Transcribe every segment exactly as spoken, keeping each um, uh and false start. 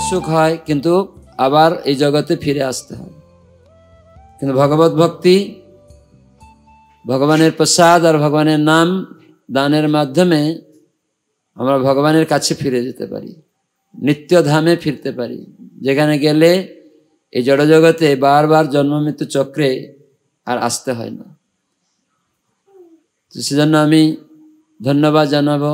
सुख है किंतु आबार এই জগতে ফিরে আসতে হয়। কিন্তু ভগবত ভক্তি ভগবানের প্রসাদ আর ভগবানের নাম দানের মাধ্যমে আমরা ভগবানের কাছে ফিরে যেতে পারি, নিত্য ধামে ফিরতে পারি, যেখানে গেলে এই জড় জগতে বারবার জন্ম মৃত্যু চক্রে আর আসতে হয় না। তো সেজন্য আমি ধন্যবাদ জানাবো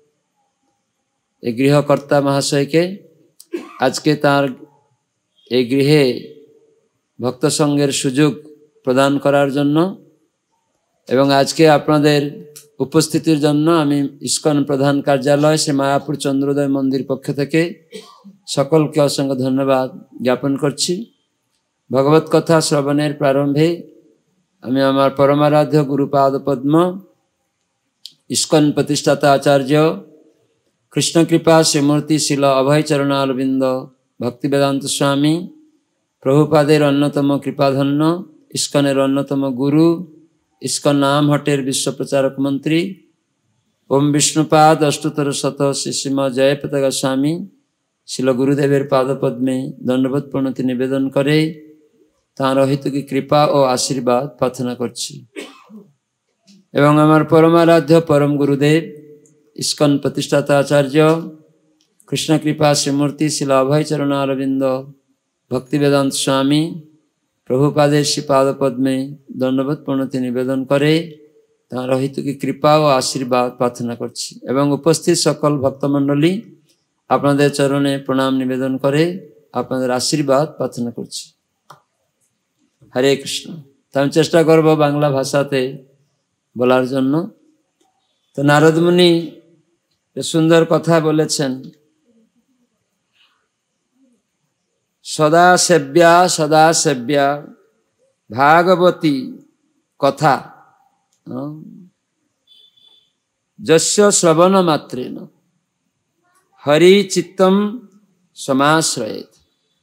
এই গৃহকর্তা মহাশয়কে, আজকে তার এই গৃহে ভক্ত সঙ্গের সুযোগ প্রদান করার জন্য এবং আজকে আপনাদের উপস্থিতির জন্য আমি ইস্কন প্রধান কার্যালয় শ্রী মায়াপুর চন্দ্রোদয় মন্দির পক্ষ থেকে সকলকে অসংখ্য ধন্যবাদ জ্ঞাপন করছি। ভগবত কথা শ্রবণের প্রারম্ভে আমি আমার পরমারাধ্য গুরুপাদ পদ্ম ইস্কন প্রতিষ্ঠাতা আচার্য কৃষ্ণ কৃপা শ্রীমূর্তি শিল অভয় চরণারবিন্দ ভক্তিবেদান্ত স্বামী প্রভুপাদের অন্যতম কৃপাধন্য ইস্কনের অন্যতম গুরু ইস্কন নাম হটের বিশ্ব প্রচারক মন্ত্রী ওম বিষ্ণুপাদ অষ্টতর শত শ্রীশ্রীম জয়পতাকা স্বামী শিল গুরুদেবের পাদপদ্মে দণ্ডবোধ প্রণতি নিবেদন করে তাঁর অহেতুকী কৃপা ও আশীর্বাদ প্রার্থনা করছি। এবং আমার পরমারাধ্য পরম গুরুদেব ইস্কন প্রতিষ্ঠাতা আচার্য কৃষ্ণ কৃপা শ্রীমূর্তি শিল অভয় চরণারবিন্দ ভক্তিবেদান্ত স্বামী প্রভুপাদের শ্রীপাদ পদ্মে দণ্ডবোধ প্রণতি নিবেদন করে তাঁর অহেতুকী কৃপা ও আশীর্বাদ প্রার্থনা করছি। এবং উপস্থিত সকল ভক্তমণ্ডলী আপনাদের চরণে প্রণাম নিবেদন করে আপনাদের আশীর্বাদ প্রার্থনা করছি। হরে কৃষ্ণ। তো আমি চেষ্টা করব বাংলা ভাষাতে বলার জন্য। তো নারদ মুনি সুন্দর কথা বলেছেন, সদা সেব্যা সদা সেব্যা ভাগবতী কথা যস্য শ্রবণ মাত্রেণ হরি চিত্তম সমাশ্রয়েত।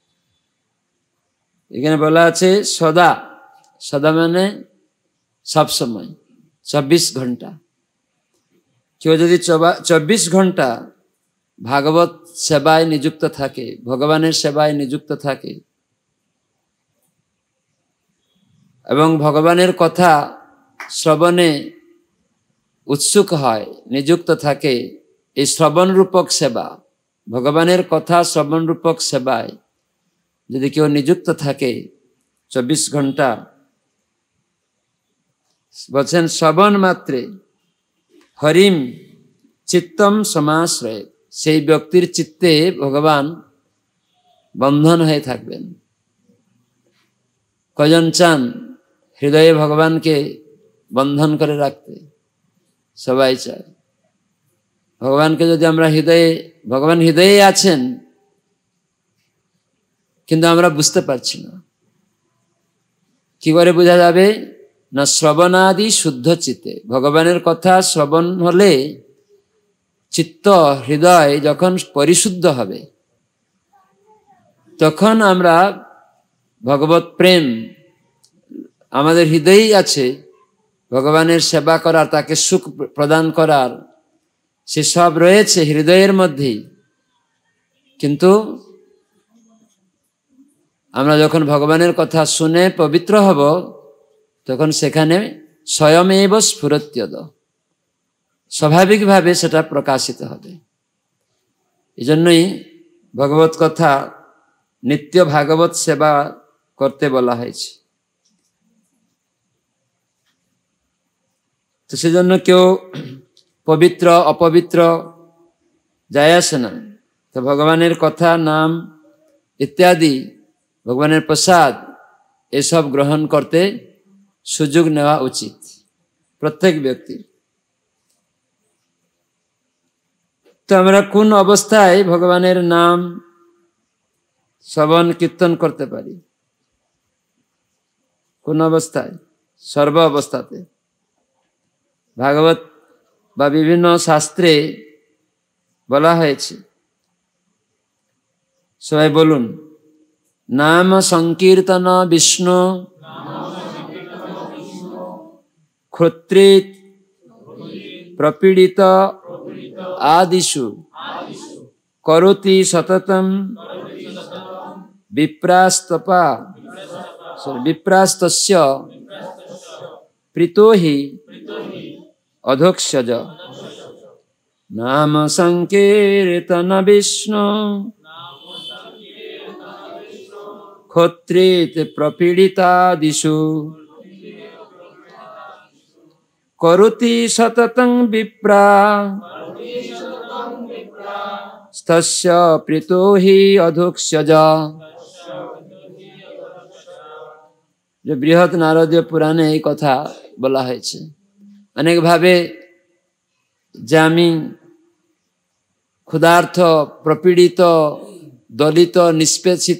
এখানে বলা আছে সদা, সদা মানে সব সময়, চব্বিশ ঘন্টা। কেউ যদি চব্বিশ ঘন্টা ভাগবত সেবায় নিযুক্ত থাকে, ভগবানের সেবায় নিযুক্ত থাকে এবং ভগবানের কথা শ্রবণে উৎসুক হয়, নিযুক্ত থাকে, এই শ্রবণ রূপক সেবা, ভগবানের কথা শ্রবণ রূপক সেবায় যদি কেউ নিযুক্ত থাকে চব্বিশ ঘন্টা, বলছেন শ্রবণ মাত্রে হরিম চিত্তম সমাশ্রয়, সেই ব্যক্তির চিত্তে ভগবান বন্ধন হয়ে থাকবেন। কজন চান হৃদয়ে ভগবানকে বন্ধন করে রাখতে? সবাই চায়। ভগবানকে যদি আমরা হৃদয়ে, ভগবান হৃদয়ে আছেন কিন্তু আমরা বুঝতে পারছি না। কি করে বোঝা যাবে? না শ্রবণাদি শুদ্ধ চিত্তে। ভগবানের কথা শ্রবণ হলে চিত্ত হৃদয় যখন পরিশুদ্ধ হবে তখন আমরা ভগবত প্রেম আমাদের হৃদয়েই আছে, ভগবানের সেবা করার, তাকে সুখ প্রদান করার সে সব রয়েছে হৃদয়ের মধ্যেই। কিন্তু আমরা যখন ভগবানের কথা শুনে পবিত্র হব তখন সেখানে স্বয়মেব স্ফুরত্যদ, স্বাভাবিকভাবে সেটা প্রকাশিত হবে। এই জন্যই ভগবত কথা নিত্য ভাগবত সেবা করতে বলা হয়েছে। তো সেজন্য কেউ পবিত্র অপবিত্র যায় আসে না। তো ভগবানের কথা, নাম ইত্যাদি, ভগবানের প্রসাদ এসব গ্রহণ করতে সুযোগ নেওয়া উচিত প্রত্যেক ব্যক্তির। তো আমরা কোন অবস্থায় ভগবানের নাম শ্রবণ কীর্তন করতে পারি? কোন অবস্থায়? সর্ব অবস্থাতে। ভাগবত বা বিভিন্ন শাস্ত্রে বলা হয়েছে, সবাই বলুন, নাম সংকীর্তন বিষ্ণু ক্ষত্রিত প্রপীড়িত আদিষু করোতি সততম विप्रास्तपा विप्रास्तस्य प्रीतो हि अधोक्षज नाम संकीर्तन विष्णु क्षत्रित प्रपीडितादिषु करोति सततं विप्रा तस्य प्रीतो हि अधोक्षज। जो बृहत नारदीय पुराणे এই কথা বলা হয়েছে অনেক ভাবে যে আমি ক্ষুধার্ত প্রপীড়িত দলিত নিষ্পেষিত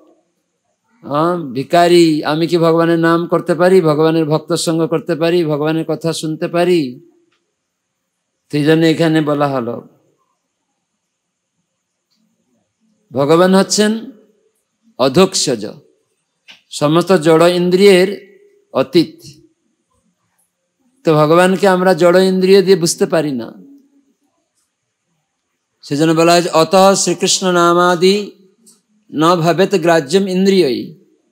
ভিখারি আমি কি ভগবানের নাম করতে পারি, ভগবানের ভক্ত সঙ্গ করতে পারি, ভগবানের কথা শুনতে পারি? সেই জন্য এখানে বলা হলো ভগবান হচ্ছেন অধোক্ষজ, সমস্ত জড় ইন্দ্রিয়ের অতীত। তো ভগবানকে আমরা জড় ইন্দ্রিয় দিয়ে বুঝতে পারি না, সেজন্য বলা হয় অত শ্রীকৃষ্ণ নামাদি ন ভবেত গ্রাহ্যম ইন্দ্রিয়ই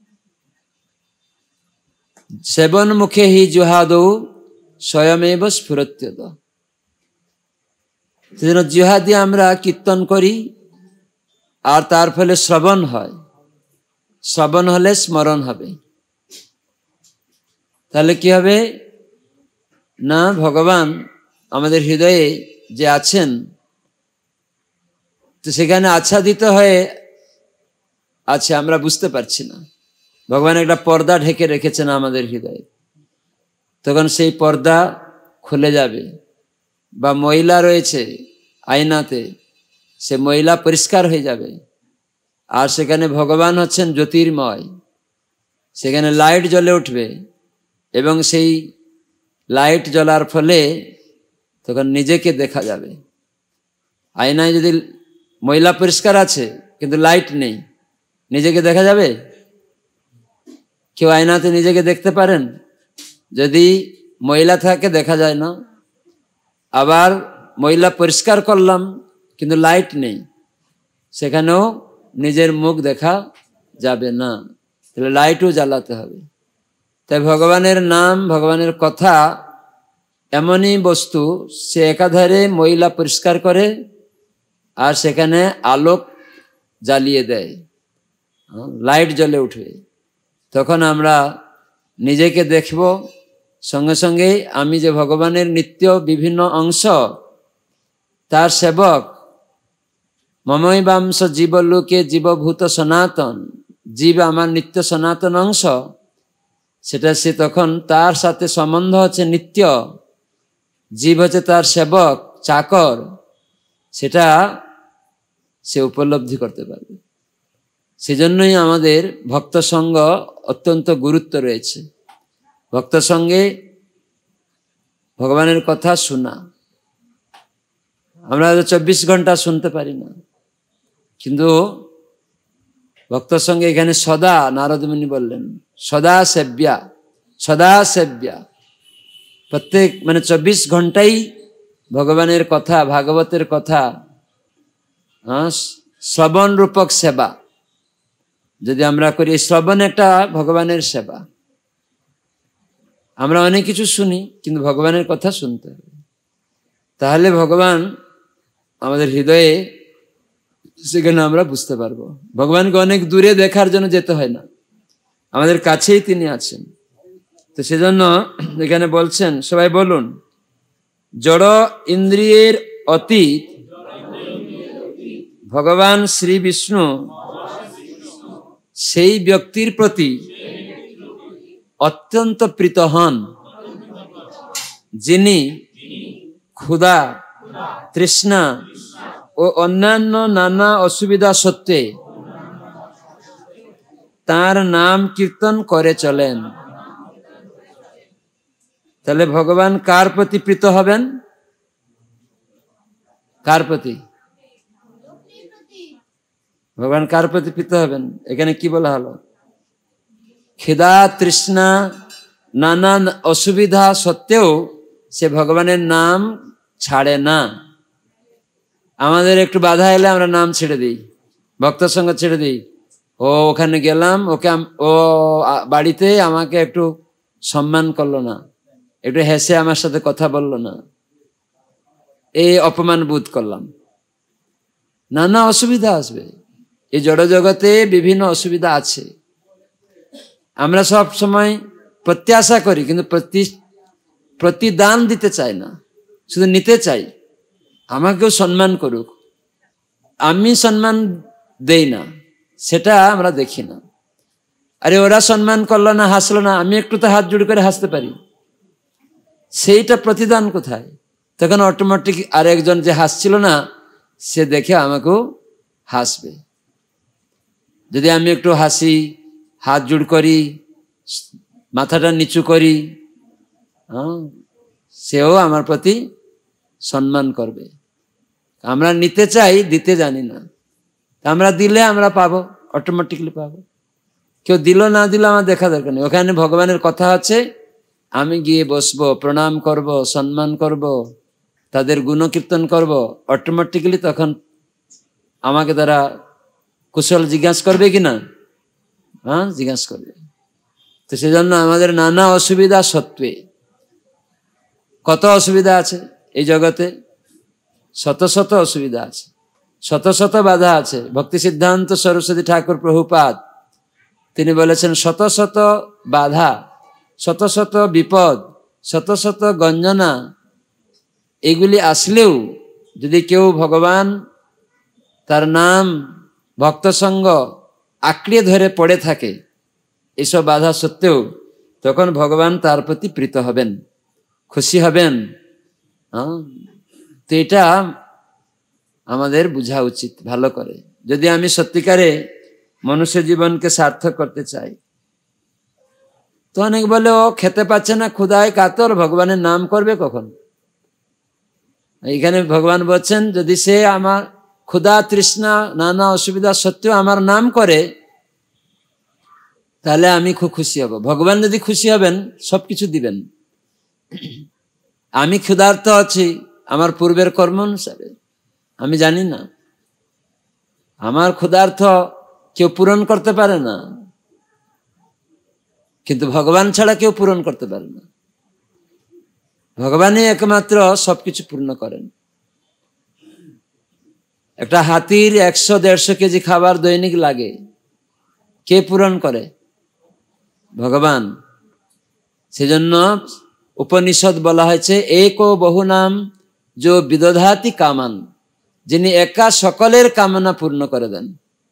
সেবন মুখে হি জুহাদৌ স্বয়মেব স্ফুরত্যত। সেজন্য জিহ্বা দিয়ে আমরা কীর্তন করি আর তার ফলে শ্রবণ হয়, শ্রবণ হলে স্মরণ হবে। তাহলে কি হবে না, ভগবান আমাদের হৃদয়ে যে আছেন তো সেখানে আচ্ছাদিত হয়ে আছে, আমরা বুঝতে পারছি না। ভগবান একটা পর্দা ঢেকে রেখেছেন আমাদের হৃদয়ে, তখন সেই পর্দা খুলে যাবে। বা ময়লা রয়েছে আয়নাতে, সে ময়লা পরিষ্কার হয়ে যাবে, আর সেখানে ভগবান হচ্ছেন জ্যোতির্ময়, সেখানে লাইট জ্বলে উঠবে এবং সেই লাইট জ্বলার ফলে তখন নিজেকে দেখা যাবে। আয়নায় যদি ময়লা পরিষ্কার আছে কিন্তু লাইট নেই, নিজেকে দেখা যাবে? কেউ আয়নাতে নিজেকে দেখতে পারেন? যদি ময়লা থাকে দেখা যায় না। আবার ময়লা পরিষ্কার করলাম কিন্তু লাইট নেই, সেখানেও নিজের মুখ দেখা যাবে না, তাহলে লাইটও জ্বালাতে হবে। তাই ভগবানের নাম, ভগবানের কথা এমনই বস্তু, সে একাধারে ময়লা পরিষ্কার করে আর সেখানে আলোক জ্বালিয়ে দেয়, লাইট জ্বলে উঠবে। তখন আমরা নিজেকে দেখব, সঙ্গে সঙ্গে আমি যে ভগবানের নিত্য বিভিন্ন অংশ, তার সেবক, মমৈবাংশ জীবলোকে জীবভূত সনাতন, জীব আমার নিত্য সনাতন অংশ, সেটা সে তখন তার সাথে সম্বন্ধ হচ্ছে নিত্য, জীব হচ্ছে তার সেবক চাকর, সেটা সে উপলব্ধি করতে পারবে। সেজন্যই আমাদের ভক্ত সঙ্গ অত্যন্ত গুরুত্ব রয়েছে। ভক্ত সঙ্গে ভগবানের কথা শোনা, আমরা চব্বিশ ঘন্টা শুনতে পারি না, কিন্তু ভক্ত সঙ্গে এখানে সদা, নারদ মুনি বললেন সদা সেব্যা, সদা সেব্যা, প্রত্যেক মানে চব্বিশ ঘন্টাই ভগবানের কথা, ভাগবতের কথা শ্রবণ রূপক সেবা যদি আমরা করি, শ্রবণ একটা ভগবানের সেবা। আমরা অনেক কিছু শুনি কিন্তু ভগবানের কথা শুনতে হবে, তাহলে ভগবান আমাদের হৃদয়ে, সেখানে আমরা বুঝতে পারবো। ভগবানকে অনেক দূরে দেখার জন্য যেতে হয় না, আমাদের কাছেই তিনি আছেন। তো সেজন্য এখানে বলছেন, সবাই বলুন, জড় ইন্দ্রিয়ের অতীত ভগবান শ্রী বিষ্ণু সেই ব্যক্তির প্রতি অত্যন্ত প্রীত হন, যিনি ক্ষুধা, তৃষ্ণা ও অন্যান্য নানা অসুবিধা সত্ত্বে তার নাম কীর্তন করে চলেন। তাহলে ভগবান কার প্রতি প্রীত হবেন? কার প্রতি? ভগবান কার প্রতি প্রীত হবেন? এখানে কি বলা হলো? খিদা, তৃষ্ণা, নানান অসুবিধা সত্ত্বেও সে ভগবানের নাম ছাড়ে না। আমাদের একটু বাধা এলে আমরা নাম ছেড়ে দিই, ভক্ত সঙ্গ ছেড়ে দিই, ও ওখানে গেলাম, ওকে ও বাড়িতে আমাকে একটু সম্মান করলো না, একটু হেসে আমার সাথে কথা বললো না, এই অপমান বোধ করলাম। নানা অসুবিধা আসবে। এই জড় জগতে বিভিন্ন অসুবিধা আছে। আমরা সব সময় প্রত্যাশা করি, কিন্তু প্রতি প্রতিদান দিতে চাই না, শুধু নিতে চাই। আমাকেও সম্মান করুক, আমি সম্মান দেই না, সেটা আমরা দেখি না। আরে ওরা সম্মান করলো না, হাসলো না, আমি একটু তো হাত জোড় করে হাসতে পারি, সেইটা প্রতিদান কোথায়? তখন অটোমেটিক আর একজন যে হাসছিল না, সে দেখে আমাকেও হাসবে। যদি আমি একটু হাসি, হাত জোড় করি, মাথাটা নিচু করি, হ্যাঁ, সেও আমার প্রতি সম্মান করবে। আমরা নিতে চাই, দিতে জানি না। আমরা দিলে আমরা পাবো, অটোমেটিকলি পাবো। কেউ দিল না দিল আমার দেখা দরকার নেই। ওখানে ভগবানের কথা আছে, আমি গিয়ে বসবো, প্রণাম করব, সম্মান করব, তাদের গুণকীর্তন করব, অটোমেটিক্যালি তখন আমাকে তারা কুশল জিজ্ঞাসা করবে কিনা? হ্যাঁ, জিজ্ঞাসা করবে। তো সেজন্য আমাদের নানা অসুবিধা সত্ত্বে, কত অসুবিধা আছে এই জগতে, শত শত অসুবিধা আছে, শত শত বাধা আছে। ভক্তি সিদ্ধান্ত সরস্বতী ঠাকুর প্রভুপাদ তিনি বলেছেন, শত শত বাধা, শত শত বিপদ, শত শত গঞ্জনা, এগুলি আসলেও যদি কেউ ভগবান, তার নাম, ভক্ত সঙ্গ আঁকড়িয়ে ধরে পড়ে থাকে, এইসব বাধা সত্ত্বেও, তখন ভগবান তার প্রতি প্রীত হবেন, খুশি হবেন। হ্যাঁ, তো এটা আমাদের বোঝা উচিত ভালো করে। যদি আমি সত্যিকারে মনুষ্য জীবনকে সার্থক করতে চাই। তো অনেক বলে ও খেতে পাচ্ছে না, ক্ষুধায় কাতর, ভগবানের নাম করবে কখন? এইখানে ভগবান বলছেন, যদি সে আমার ক্ষুধা তৃষ্ণা নানা অসুবিধা সত্ত্বেও আমার নাম করে, তাহলে আমি খুব খুশি হব। ভগবান যদি খুশি হবেন, সবকিছু দিবেন। আমি ক্ষুধার্ত আছি আমার পূর্বের কর্ম অনুসারে, আমি জানি না। আমার ক্ষুধার্ত কেউ পূরণ করতে পারে না, কিন্তু ভগবান ছাড়া কেউ পূরণ করতে পারে না। ভগবানই একমাত্র সবকিছু পূর্ণ করেন। একটা হাতির একশো দেড়শো কেজি খাবার দৈনিক লাগে, কে পূরণ করে? ভগবান। সেজন্য উপনিষদ বলা হয়েছে, এক ও বহু নাম যো বিদধাতি কামান, যিনি একা সকলের কামনা পূর্ণ করে দেন।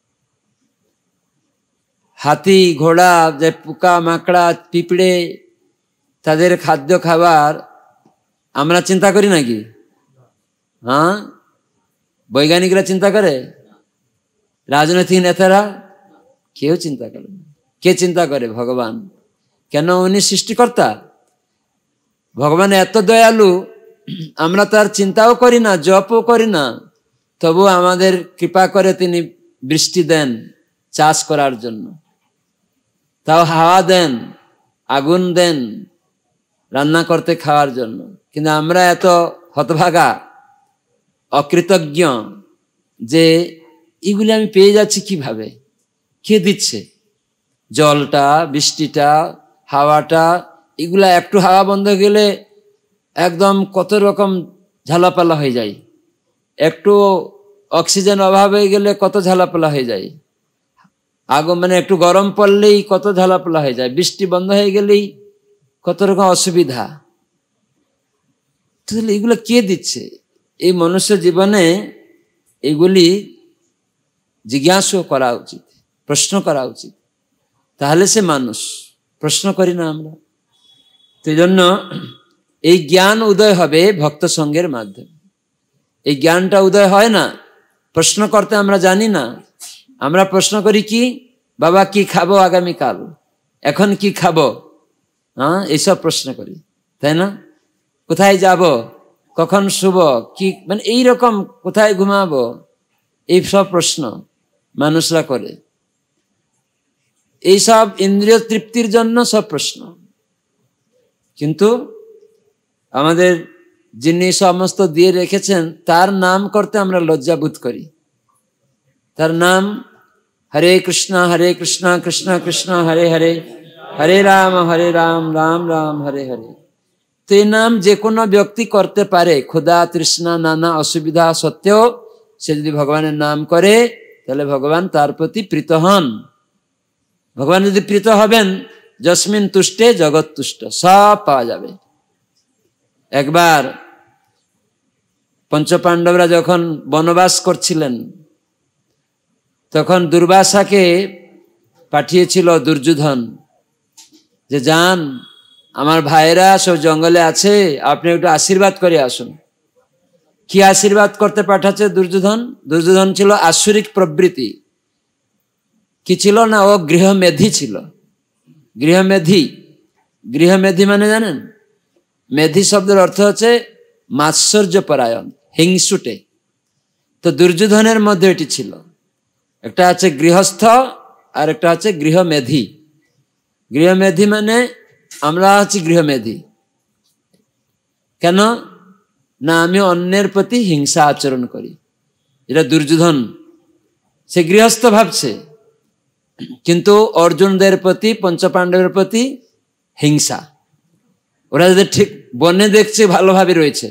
হাতি, ঘোড়া, যে পোকা মাকড়া পিঁপড়ে, তাদের খাদ্য খাবার আমরা চিন্তা করি নাকি? হ্যাঁ, বৈজ্ঞানিকরা চিন্তা করে? রাজনৈতিক নেতারা? কেউ চিন্তা করে না। কে চিন্তা করে? ভগবান। কেন? উনি সৃষ্টিকর্তা। ভগবান এত দয়ালু, আমরা তার চিন্তাও করি না, জপও করি না, তবু আমাদের কৃপা করে তিনি বৃষ্টি দেন চাষ করার জন্য, তাও হাওয়া দেন, আগুন দেন রান্না করতে খাওয়ার জন্য। কিন্তু আমরা এত হতভাগা, অকৃতজ্ঞ যে এগুলি আমি পেয়ে যাচ্ছি কিভাবে? কে দিচ্ছে? জলটা, বৃষ্টিটা, হাওয়াটা, এগুলা একটু হাওয়া বন্ধ গেলে একদম কত রকম ঝালাপালা হয়ে যায়। একটু অক্সিজেন অভাব হয়ে গেলে কত ঝালাপালা হয়ে যায়। আগুন মানে একটু গরম পড়লেই কত ঝালাপালা হয়ে যায়। বৃষ্টি বন্ধ হয়ে গেলেই কত রকম অসুবিধা। তাহলে এগুলো কে দিচ্ছে? এই মনুষ্য জীবনে এগুলি জিজ্ঞাসা করা উচিত, প্রশ্ন করা উচিত, তাহলে সে মানুষ। প্রশ্ন করি না আমরা। তো এই জন্য এই জ্ঞান উদয় হবে ভক্ত সঙ্গের মাধ্যমে। এই জ্ঞানটা উদয় হয় না, প্রশ্ন করতে আমরা জানি না। আমরা প্রশ্ন করি কি, বাবা কি খাবো আগামীকাল, এখন কি খাবো, হ্যাঁ, এইসব প্রশ্ন করি, তাই না? কোথায় যাব, কখন শুভ, কি মানে এইরকম, কোথায় ঘুমাবো, এই সব প্রশ্ন মানুষরা করে। এইসব ইন্দ্রিয় তৃপ্তির জন্য সব প্রশ্ন। কিন্তু আমাদের যিনি সমস্ত দিয়ে রেখেছেন, তার নাম করতে আমরা লজ্জা বোধ করি। তার নাম हरे कृष्णा हरे कृष्णा कृष्णा कृष्णा हरे हरे हरे राम हरे राम राम राम हरे हरे। तो ये नाम जे कोनो व्यक्ति करते पारे क्षुधा तृष्णा नाना असुविधा सत्त्वेও से यदि भगवान नाम करे ताहले भगवान तार प्रति प्रीत हन। भगवान यदि प्रीत हबेन जस्मिन तुष्टे जगत तुष्ट सब पाওয়া যাবে। একবার পঞ্চপাণ্ডবরা যখন বনবাস করছিলেন তখন দুর্বাসাকে পাঠিয়েছিল দুর্যোধন যে যান আমার ভাইরা সব জঙ্গলে আছে আপনি একটু আশীর্বাদ করে আসুন। কি আশীর্বাদ করতে পাঠাচ্ছে দুর্যোধন? দুর্যোধন ছিল আসুরিক প্রবৃত্তি। কি ছিল না, ও গৃহমেধি ছিল। গৃহমেধি, গৃহমেধি মানে জানেন? মেধি শব্দের অর্থ হচ্ছে মাৎসর্য পরায়ণ, হিংসুটে। তো দুর্যোধনের মধ্যে এটি ছিল। একটা হচ্ছে গৃহস্থ আর একটা হচ্ছে গৃহমেধি। গৃহমেধি মানে আমরা হচ্ছি গৃহমেধি। কেন না আমি অন্যের প্রতি হিংসা আচরণ করি, এটা দুর্যোধন। সে গৃহস্থ ভাবছে কিন্তু অর্জুনদের প্রতি পঞ্চপাণ্ডবের প্রতি হিংসা। ওরা যদি ঠিক বনে দেখছে ভালোভাবে রয়েছে।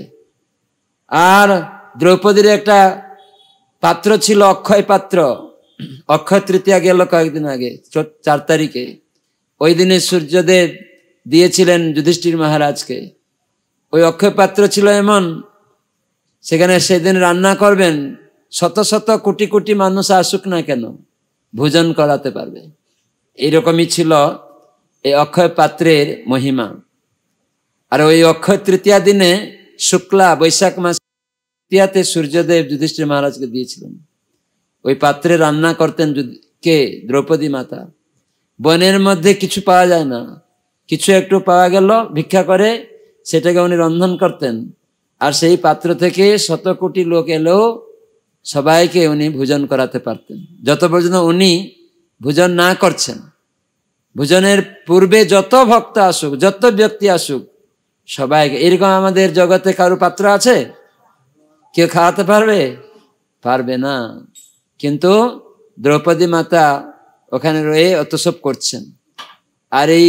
আর দ্রৌপদীর একটা পাত্র ছিল অক্ষয় পাত্র, অক্ষয় তৃতীয়া গেল কয়েকদিন আগে, চার তারিখে। ওই দিনে সূর্যদেব দিয়েছিলেন যুধিষ্ঠির মহারাজকে। ওই অক্ষয় পাত্র ছিল এমন, সেখানে সেদিন রান্না করবেন, শত শত কোটি কোটি মানুষ আসুক না কেন ভোজন করাতে পারবে। এইরকমই ছিল এই অক্ষয় পাত্রের মহিমা। আর ওই অক্ষয় তৃতীয়া দিনে শুক্লা বৈশাখ মাস তৃতীয়াতে সূর্যদেব যুধিষ্ঠির মহারাজকে দিয়েছিলেন। ওই পাত্রে রান্না করতেন কে? দ্রৌপদী মাতা। বনের মধ্যে কিছু পাওয়া যায় না, কিছু একটু পাওয়া গেল ভিক্ষা করে সেটাকে উনি রন্ধন করতেন। আর সেই পাত্র থেকে শত কোটি লোক এলেও সবাইকে উনি ভোজন করাতে পারতেন। যত পর্যন্ত উনি ভোজন না করছেন, ভোজনের পূর্বে যত ভক্ত আসুক, যত ব্যক্তি আসুক সবাইকে। এরকম আমাদের জগতে কারো পাত্র আছে? কেউ খাওয়াতে পারবে? পারবে না। কিন্তু দ্রৌপদী মাতা ওখানে রয়ে অত সব করছেন। আর এই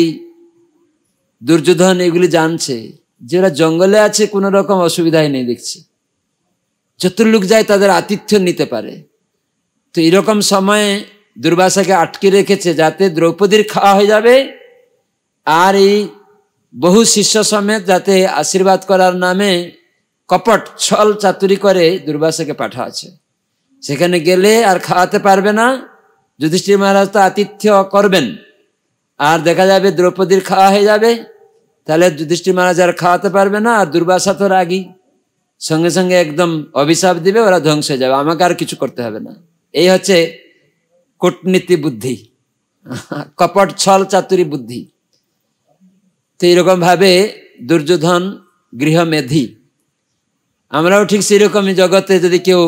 দুর্যোধন এগুলি জানছে যে ওরা জঙ্গলে আছে, কোনো রকম অসুবিধাই নেই দেখছে। যত লোক যায় তাদের আতিথ্য নিতে পারে। তো এরকম সময়ে দুর্বাসাকে আটকে রেখেছে যাতে দ্রৌপদীর খাওয়া হয়ে যাবে, আর এই বহু শিষ্য সমেত যাতে আশীর্বাদ করার নামে কপট ছল চাতুরি করে দুর্বাসাকে পাঠাচ্ছে। সেখানে গেলে আর খাওয়াতে পারবে না, যুধিষ্ঠির মহারাজ তো আতিথ্য করবেন, আর দেখা যাবে দ্রৌপদীর খাওয়া হয়ে যাবে। তাহলে যুধিষ্ঠির মহারাজ আর খাওয়াতে পারবে না, আর দুর্বাসা তো রাগী, সঙ্গে সঙ্গে একদম অভিশাপ দিবে, ওরা ধ্বংস হয়ে যাবে, আমাকে আর কিছু করতে হবে না। এই হচ্ছে কূটনীতি বুদ্ধি, কপট ছল চাতুরি বুদ্ধি। তো এইরকম ভাবে দুর্যোধন গৃহমেধি। আমরাও ঠিক সেরকমই জগতে যদি কেউ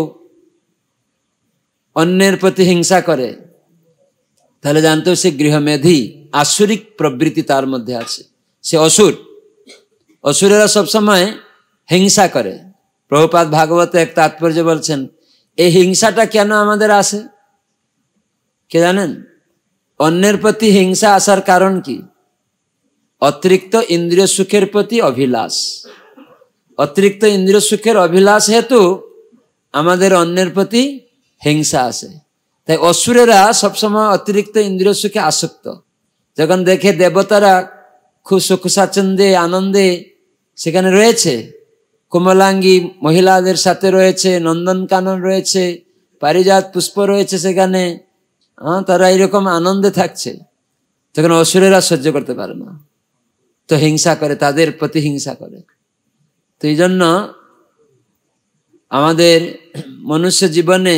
অন্যের প্রতি হিংসা করে তাহলে জানতো সে গৃহমেধি, আসুরিক প্রবৃত্তি তার মধ্যে আছে, সে অসুর। অসুরেরা সবসময় হিংসা করে। প্রভুপাদ ভাগবতে এক তাৎপর্য বলছেন, এই হিংসাটা কেন আমাদের আসে কে জানেন? অন্যের প্রতি হিংসা আসার কারণ কি? অতিরিক্ত ইন্দ্রিয় সুখের প্রতি অভিলাষ। অতিরিক্ত ইন্দ্রিয় সুখের অভিলাষ হেতু আমাদের অন্যের প্রতি হিংসা আসে। তাই অসুরেরা সবসময় অতিরিক্ত ইন্দ্রিয় সুখে আসক্ত। যখন দেখে দেবতারা খুব সুখ স্বাচ্ছন্দ্যে আনন্দে সেখানে রয়েছে, কোমলাঙ্গী মহিলাদের সাথে রয়েছে, নন্দনকানন রয়েছে, পারিজাত পুষ্প রয়েছে সেখানে, হ্যাঁ তারা এরকম আনন্দে থাকছে, তখন অসুরেরা সহ্য করতে পারে না, তো হিংসা করে, তাদের প্রতি হিংসা করে। তো এই জন্য আমাদের মনুষ্য জীবনে,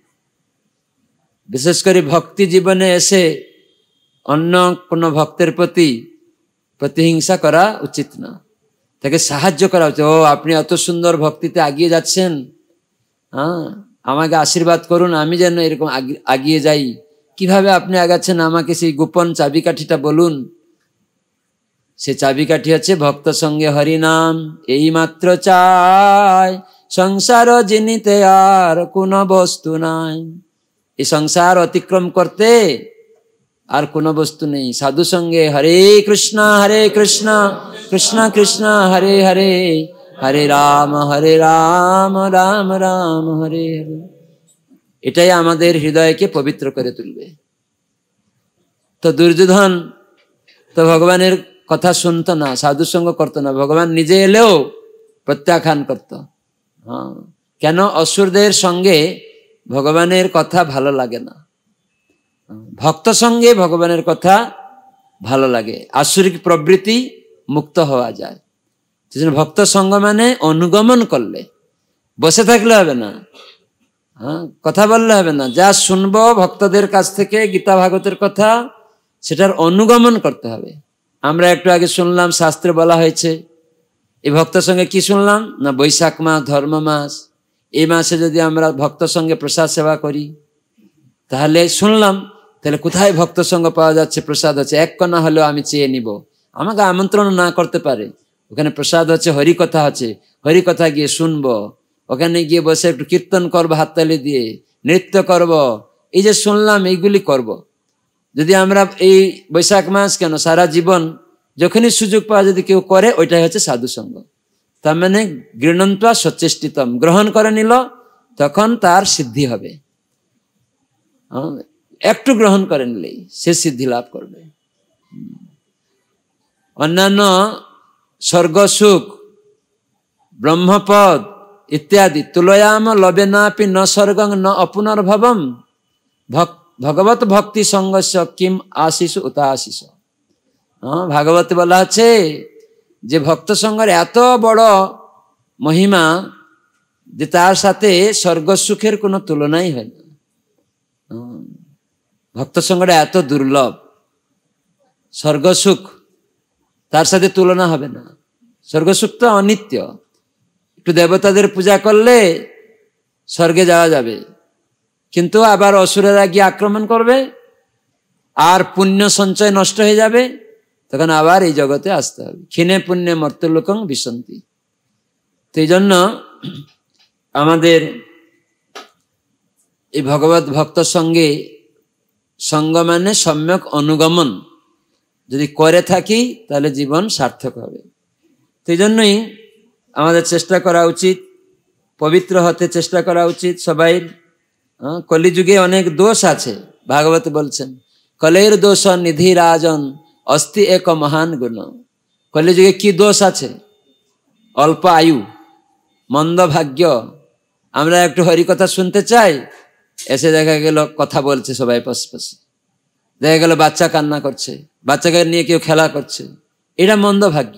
বিশেষ করে ভক্তি জীবনে এসে অন্য কোনো ভক্তের প্রতি প্রতিহিংসা করা উচিত না, তাকে সাহায্য করা উচিত। ও আপনি এত সুন্দর ভক্তিতে এগিয়ে যাচ্ছেন, হ্যাঁ আমাকে আশীর্বাদ করুন আমি যেন এরকম এগিয়ে যাই। কিভাবে আপনি আগাচ্ছেন আমাকে সেই গোপন চাবিকাঠিটা বলুন। সে চাবিকাঠি হচ্ছে ভক্ত সঙ্গে হরিনাম। এই মাত্র চাই সংসার জিনিতে আর কোন বস্তু নাই। এই সংসার অতিক্রম করতে আর কোনো বস্তু নেই। সাধু সঙ্গে হরে কৃষ্ণ হরে কৃষ্ণ কৃষ্ণ কৃষ্ণ হরে হরে, হরে রাম হরে রাম রাম রাম হরে হরে। এটাই আমাদের হৃদয়কে পবিত্র করে তুলবে। তো দুর্যোধন তো ভগবানের কথা শুনতো না, সাধু সঙ্গ করতো না, ভগবান নিজে এলেও প্রত্যাখ্যান করত। হ্যাঁ, কেন? অসুরদের সঙ্গে ভগবানের কথা ভালো লাগে না, ভক্ত সঙ্গে ভগবানের কথা ভালো লাগে, আসুরিক প্রবৃত্তি মুক্ত হওয়া যায়। ভক্ত সঙ্গ মানে অনুগমন করলে, বসে থাকলে হবে না, হ্যাঁ, কথা বললে হবে না। যা শুনবো ভক্তদের কাছ থেকে গীতা ভাগবতের কথা, সেটার অনুগমন করতে হবে। আমরা একটু আগে শুনলাম শাস্ত্রে বলা হয়েছে, এই ভক্ত সঙ্গে কি শুনলাম না, বৈশাখ মাস ধর্ম মাস, এই মাসে যদি আমরা ভক্ত সঙ্গে প্রসাদ সেবা করি তাহলে শুনলাম, তাহলে কোথায় ভক্ত সঙ্গ পাওয়া যাচ্ছে, প্রসাদ হচ্ছে, এক কণা হলেও আমি চেয়ে নিব। আমাকে আমন্ত্রণ না করতে পারে, ওখানে প্রসাদ হচ্ছে, হরিকথা হচ্ছে, হরিকথা গিয়ে শুনবো, ওখানে গিয়ে বসে একটু কীর্তন করবো, হাততালি দিয়ে নৃত্য করব, এই যে শুনলাম এইগুলি করব। যদি আমরা এই বৈশাখ মাস কেন সারা জীবন যখনই সুযোগ পাওয়া যদি কেউ করে, ওইটাই হচ্ছে সাধু সঙ্গ। তার মানে গৃহণন্ত্বা সচেষ্টিতম, গ্রহণ করে নিল, তখন তার সিদ্ধি হবে। একটু গ্রহণ করে নিলেই সে সিদ্ধি লাভ করবে। অন্যান্য স্বর্গ সুখ, ব্রহ্মপদ ইত্যাদি তুলয়াম লবে নাপি ন স্বর্গং ন অপুনর্ভবম ভগবত ভক্তি সঙ্গস্য কিম আশিস উতা আশিস। হ্যাঁ, ভাগবতে বলা আছে যে ভক্ত সঙ্গের এত বড় মহিমা যে তার সাথে স্বর্গ সুখের কোনো তুলনাই হয় না। ভক্ত সঙ্গটা এত দুর্লভ, স্বর্গ সুখ তার সাথে তুলনা হবে না। স্বর্গ সুখ তো অনিত্য, একটু দেবতাদের পূজা করলে স্বর্গে যাওয়া যাবে, কিন্তু আবার অসুরেরা গিয়ে আক্রমণ করবে, আর পুণ্য সঞ্চয় নষ্ট হয়ে যাবে, তখন আবার এই জগতে আসতে হবে। ক্ষীণে পুণ্যে মর্ত্যলোকং বিশন্তি। তো এই জন্য আমাদের এই ভগবত ভক্ত সঙ্গে সঙ্গ মানে সম্যক অনুগমন যদি করে থাকি, তাহলে জীবন সার্থক হবে। তো এই জন্যই আমাদের চেষ্টা করা উচিত, পবিত্র হতে চেষ্টা করা উচিত সবাই। কলিযুগে অনেক দোষ আছে, ভাগবত বলছেন কলের দোষ নিধি রাজন অস্তি এক মহান গুণ। কলিযুগে কি দোষ আছে? অল্প আয়ু, মন্দ ভাগ্য। আমরা একটু হরিকথা শুনতে চাই, এসে দেখা গেল কথা বলছে সবাই পাশে পাশে, দেখা গেল বাচ্চা কান্না করছে, বাচ্চাকে নিয়ে কেউ খেলা করছে, এটা মন্দ ভাগ্য।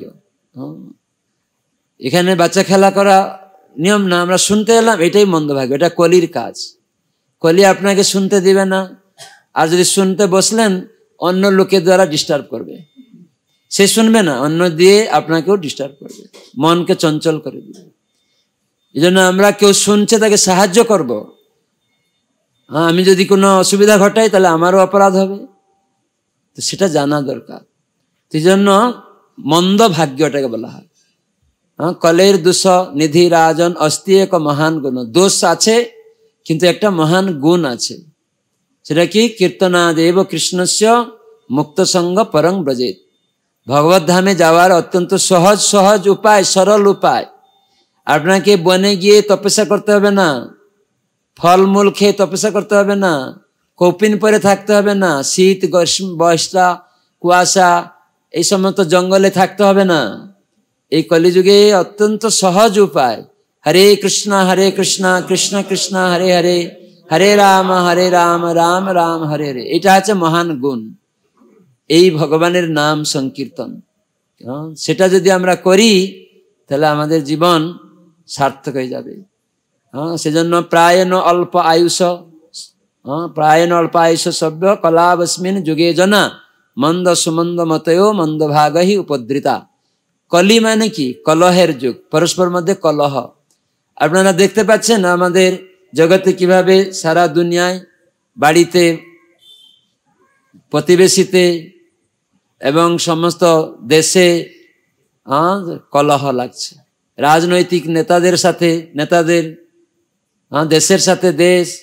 এখানে বাচ্চা খেলা করা নিয়ম না, আমরা শুনতে এলাম, এটাই মন্দ ভাগ্য, এটা কলির কাজ। কলি আপনাকে শুনতে দিবে না, আর যদি শুনতে বসলেন অন্য লোকের দ্বারা ডিস্টার্ব করবে, সে শুনবে না, অন্য দিয়ে আপনাকেও ডিস্টার্ব করবে, মনকে চঞ্চল করে দিবে। এই জন্য আমরা কেউ শুনছে তাকে সাহায্য করব। হ্যাঁ, আমি যদি কোনো অসুবিধা ঘটাই তাহলে আমারও অপরাধ হবে, তো সেটা জানা দরকার। সেই জন্য মন্দ ভাগ্যটাকে বলা হয়। হ্যাঁ, কলের দোষ নিধি রাজন অস্তি এক মহান গুণ। দোষ আছে কিন্তু একটা মহান গুণ আছে, সেটা কি? কীর্তনাদেব কৃষ্ণস্য মুক্ত সঙ্গ পরং ব্রজেত। ভগবত ধামে যাওয়ার অত্যন্ত সহজ সহজ উপায়, সরল উপায়। আপনাকে বনে গিয়ে তপস্যা করতে হবে না, ফলমূল খেয়ে তপস্যা করতে হবে না, কৌপিন পরে থাকতে হবে না, শীত গ্রীষ্ম বর্ষা কুয়াশা এই সমস্ত জঙ্গলে থাকতে হবে না। এই কলিযুগে অত্যন্ত সহজ উপায়, হরে কৃষ্ণ হরে কৃষ্ণ কৃষ্ণ কৃষ্ণ হরে হরে, হরে রাম হরে রাম রাম রাম হরে হরে। এটা হচ্ছে মহান গুণ, এই ভগবানের নাম সংকীর্তন। সেটা যদি আমরা করি তাহলে আমাদের জীবন সার্থক হয়ে যাবে। হ্যাঁ, সেজন্য প্রায়ণ অল্প আয়ুষ, হ্যাঁ প্রায়ণ অল্প আয়ুষ সভ্য কলাবস্মিন যুগে জনা মন্দ সুমন্দ মতয় মন্দ ভাগহি উপদ্রিতা। কলি মানে কি? কলহের যুগ, পরস্পর মধ্যে কলহ। আপনারা দেখতে পাচ্ছেন আমাদের জগতে কিভাবে সারা দুনিয়ায়, বাড়িতে, প্রতিবেশীতে এবং সমস্ত দেশে হ্যাঁ কলহ লাগছে। রাজনৈতিক নেতাদের সাথে নেতাদের, হ্যাঁ দেশের সাথে দেশ,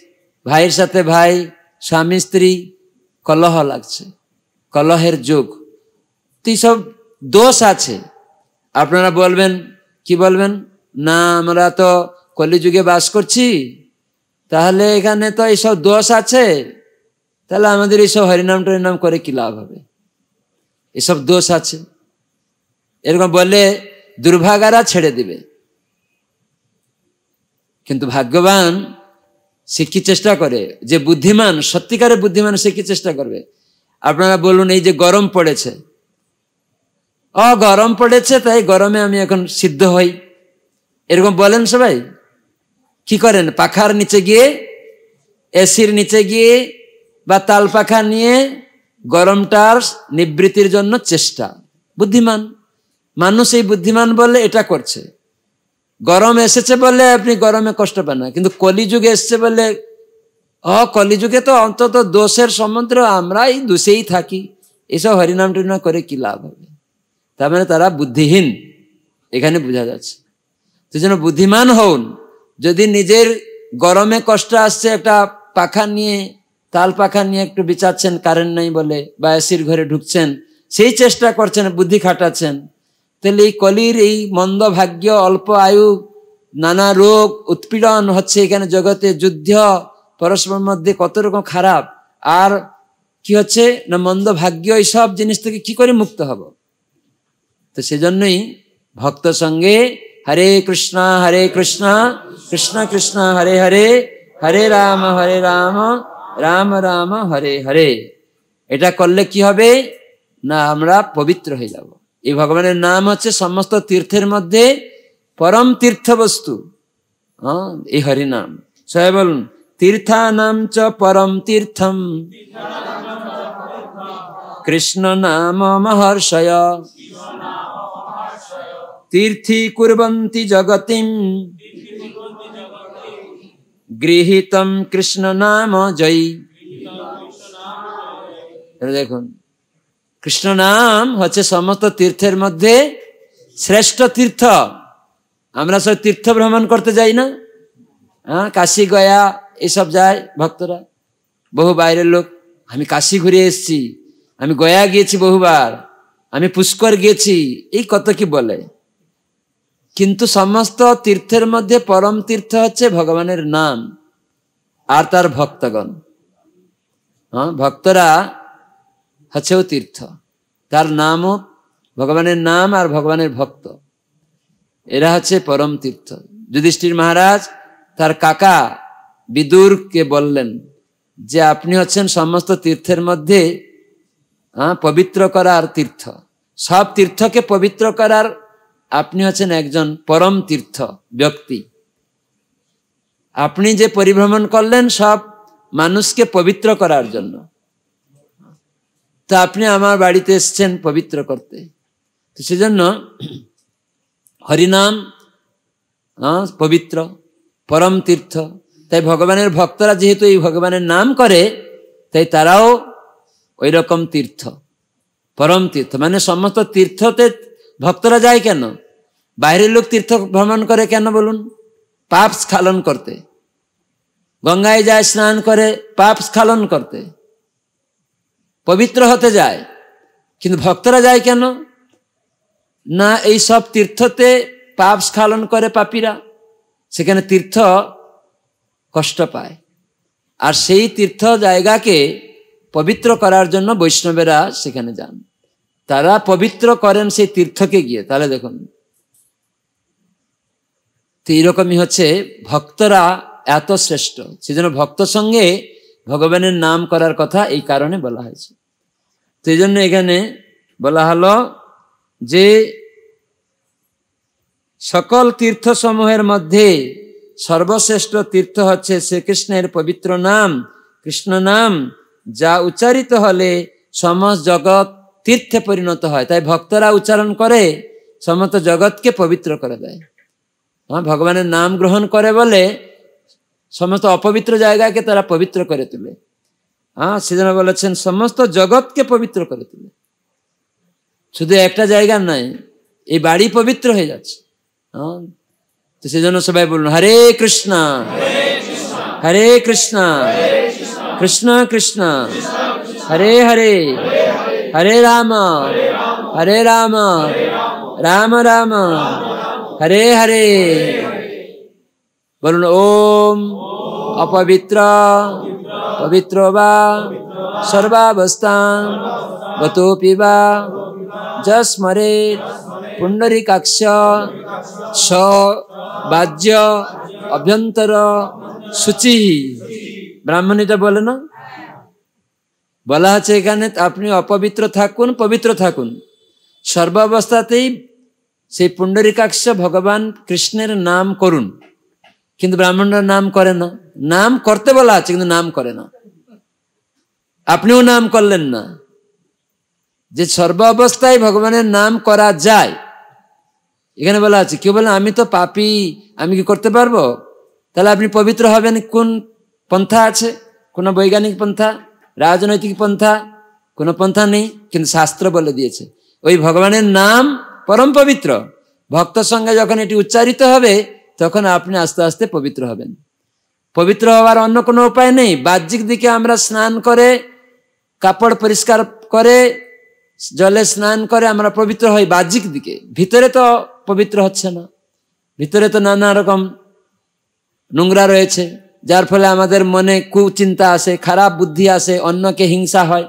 ভাইয়ের সাথে ভাই, স্বামী স্ত্রী কলহ লাগছে, কলহের যুগ। তো এইসব দোষ আছে। আপনারা বলবেন, কি বলবেন? না আমরা তো কলিযুগে বাস করছি, তাহলে এখানে তো এইসব দোষ আছে, তাহলে আমাদের এইসব হরিনাম টরিনাম করে কি লাভ হবে? এসব দোষ আছে এরকম বললে দুর্ভাগারা ছেড়ে দিবে। কিন্তু ভাগ্যবান সে কি চেষ্টা করে, যে বুদ্ধিমান, সত্যিকারের বুদ্ধিমান, সে কি চেষ্টা করবে? আপনারা বলুন, এই যে গরম পড়েছে, ও গরম পড়েছে তাই গরমে আমি এখন সিদ্ধ হই, এরকম বলেন সবাই? কি করেন? পাখার নিচে গিয়ে, এসির নিচে গিয়ে বা তাল পাখা নিয়ে গরমটার নিবৃত্তির জন্য চেষ্টা। বুদ্ধিমান মানুষ এই বুদ্ধিমান বলে এটা করছে। গরম এসেছে বলে আপনি গরমে কষ্ট পান না, কিন্তু কলিযুগে এসছে বলে, ও কলিযুগে তো অন্তত দোষের সমুদ্র, আমরা এই দোষেই থাকি, এসব হরিনাম টরিনাম করে কি লাভ হবে? তার মানে তারা বুদ্ধিহীন, এখানে বোঝা যাচ্ছে। তো যেন বুদ্ধিমান হন। যদি নিজের গরমে কষ্ট আসছে, একটা পাখা নিয়ে, তাল পাখা নিয়ে একটু বিচাচ্ছেন কারেন্ট নাই বলে, বা এসির ঘরে ঢুকছেন, সেই চেষ্টা করছেন, বুদ্ধি খাটাচ্ছেন, তাহলে এই কলির এই মন্দ ভাগ্য, অল্প আয়ু, নানা রোগ উৎপীড়ন হচ্ছে এখানে জগতে, যুদ্ধ পরস্পর মধ্যে কত রকম খারাপ, আর কি হচ্ছে না মন্দ ভাগ্য, এইসব জিনিস থেকে কি করে মুক্ত হব? তো সেজন্যই ভক্ত সঙ্গে হরে কৃষ্ণ হরে কৃষ্ণ কৃষ্ণ কৃষ্ণ হরে হরে, হরে রাম হরে রাম রাম রাম হরে হরে, এটা করলে কি হবে না আমরা পবিত্র হয়ে যাব। এই ভগবানের নাম হচ্ছে সমস্ত তীর্থের মধ্যে পরম তীর্থ বস্তু। হ্যাঁ, এই হরি নাম। সবাই বলুন, তীর্থানাম চ পরম তীর্থম কৃষ্ণ নাম মহর্ষয় তীর্থি কুর্বন্তি জগতিম গৃহীতম কৃষ্ণ নাম জয়ী। দেখুন, কৃষ্ণ নাম হচ্ছে সমস্ত তীর্থের মধ্যে শ্রেষ্ঠ তীর্থ। আমরা সব তীর্থ ভ্রমণ করতে যাই না? হ্যাঁ, কাশী গয়া এইসব যায় ভক্তরা, বহু বাইরের লোক। আমি কাশী ঘুরে এসেছি, আমি গয়া গিয়েছি বহুবার, আমি পুষ্কর গিয়েছি, এই কত কি বলে। কিন্তু সমস্ত তীর্থের মধ্যে পরম তীর্থ হচ্ছে ভগবানের নাম আর তার ভক্তগণ। হ্যাঁ, ভক্তরা হচ্ছে ও তীর্থ, তার নামও ভগবানের নাম আর ভগবানের ভক্ত, এরা হচ্ছে পরম তীর্থ। যুধিষ্ঠির মহারাজ তার কাকা বিদুরকে বললেন যে আপনি হচ্ছেন সমস্ত তীর্থের মধ্যে হ্যাঁ পবিত্র করার তীর্থ, সব তীর্থকে পবিত্র করার আপনি হচ্ছেন একজন পরম তীর্থ ব্যক্তি। আপনি যে পরিভ্রমণ করলেন সব মানুষকে পবিত্র করার জন্য, তা আপনি আমার বাড়িতে এসেছেন পবিত্র করতে। তো সেজন্য হরিনাম পবিত্র, পরম তীর্থ। তাই ভগবানের ভক্তরা যেহেতু এই ভগবানের নাম করে, তাই তারাও ওই রকম তীর্থ, পরম তীর্থ। মানে সমস্ত তীর্থতে ভক্তরা যায় কেন? বাইরের লোক তীর্থ ভ্রমণ করে কেন বলুন? পাপ স্খলন করতে। গঙ্গায় যায় স্নান করে পাপ স্খলন করতে, পবিত্র হতে যায়। কিন্তু ভক্তরা যায় কেন? না এই সব তীর্থতে পাপ স্খলন করে পাপীরা, সেখানে তীর্থ কষ্ট পায়। আর সেই তীর্থ জায়গাকে পবিত্র করার জন্য বৈষ্ণবেরা সেখানে যান, তারা পবিত্র করেন সেই তীর্থকে গিয়ে। তাহলে দেখুন, তো এইরকমই হচ্ছে ভক্তরা এত শ্রেষ্ঠ। সেজন্য ভক্ত সঙ্গে ভগবানের নাম করার কথা এই কারণে বলা হয়েছে। তো এই জন্য এখানে বলা হলো যে সকল তীর্থ সমূহের মধ্যে সর্বশ্রেষ্ঠ তীর্থ হচ্ছে শ্রীকৃষ্ণের পবিত্র নাম, কৃষ্ণ নাম, যা উচ্চারিত হলে সমস্ত জগৎ তীর্থে পরিণত হয়। তাই ভক্তরা উচ্চারণ করে সমস্ত জগৎকে পবিত্র করে দেয়। হ্যাঁ, ভগবানের নাম গ্রহণ করে বলে সমস্ত অপবিত্র জায়গাকে তারা পবিত্র করে তোলে। হ্যাঁ, সেজন্য বলেছেন সমস্ত জগৎকে পবিত্র করে তোলে। শুধু একটা জায়গা নাই, এই বাড়ি পবিত্র হয়ে যাচ্ছে। হ্যাঁ, তো সেজন্য সবাই বলুন হরে কৃষ্ণ हरे कृष्णा कृष्णा कृष्णा हरे हरे हरे राम हरे राम राम राम हरे हरे। बोलो ओम अपवित्र पवित्रो वा सर्वावस्थां गतोऽपि वा जस्मरेत् पुंडरीकाक्ष स बाज्य अभ्यंतर शुचि। ब्राह्मणीটা বলে না, বলা আছে এখানে আপনি অপবিত্র থাকুন পবিত্র থাকুন, সর্বাবস্থাতেই সেই পুণ্ডরীকাক্ষ ভগবান কৃষ্ণের নাম করুন। কিন্তু ব্রাহ্মণরা নাম করে না, নাম করতে বলা আছে কিন্তু নাম করে না। আপনিও নাম করলেন না। যে সর্ব অবস্থায় ভগবানের নাম করা যায় এখানে বলা আছে। কেউ বলেন আমি তো পাপী, আমি কি করতে পারবো? তাহলে আপনি পবিত্র হবেন কোন পন্থা আছে? কোন বৈজ্ঞানিক পন্থা, রাজনৈতিক পন্থা? কোন পন্থা নেই। কিন্তু শাস্ত্র বলে দিয়েছে ওই ভগবানের নাম পরম পবিত্র। ভক্ত সঙ্গে যখন এটি উচ্চারিত হবে তখন আপনি আস্তে আস্তে পবিত্র হবেন। পবিত্র হওয়ার অন্য কোনো উপায় নেই। বাহ্যিক দিকে আমরা স্নান করে কাপড় পরিষ্কার করে জলে স্নান করে আমরা পবিত্র হই বাহ্যিক দিকে, ভিতরে তো পবিত্র হচ্ছে না। ভিতরে তো নানা রকম নোংরা রয়েছে, যার ফলে আমাদের মনে কুচিন্তা আসে, খারাপ বুদ্ধি আসে, অন্যকে হিংসা হয়।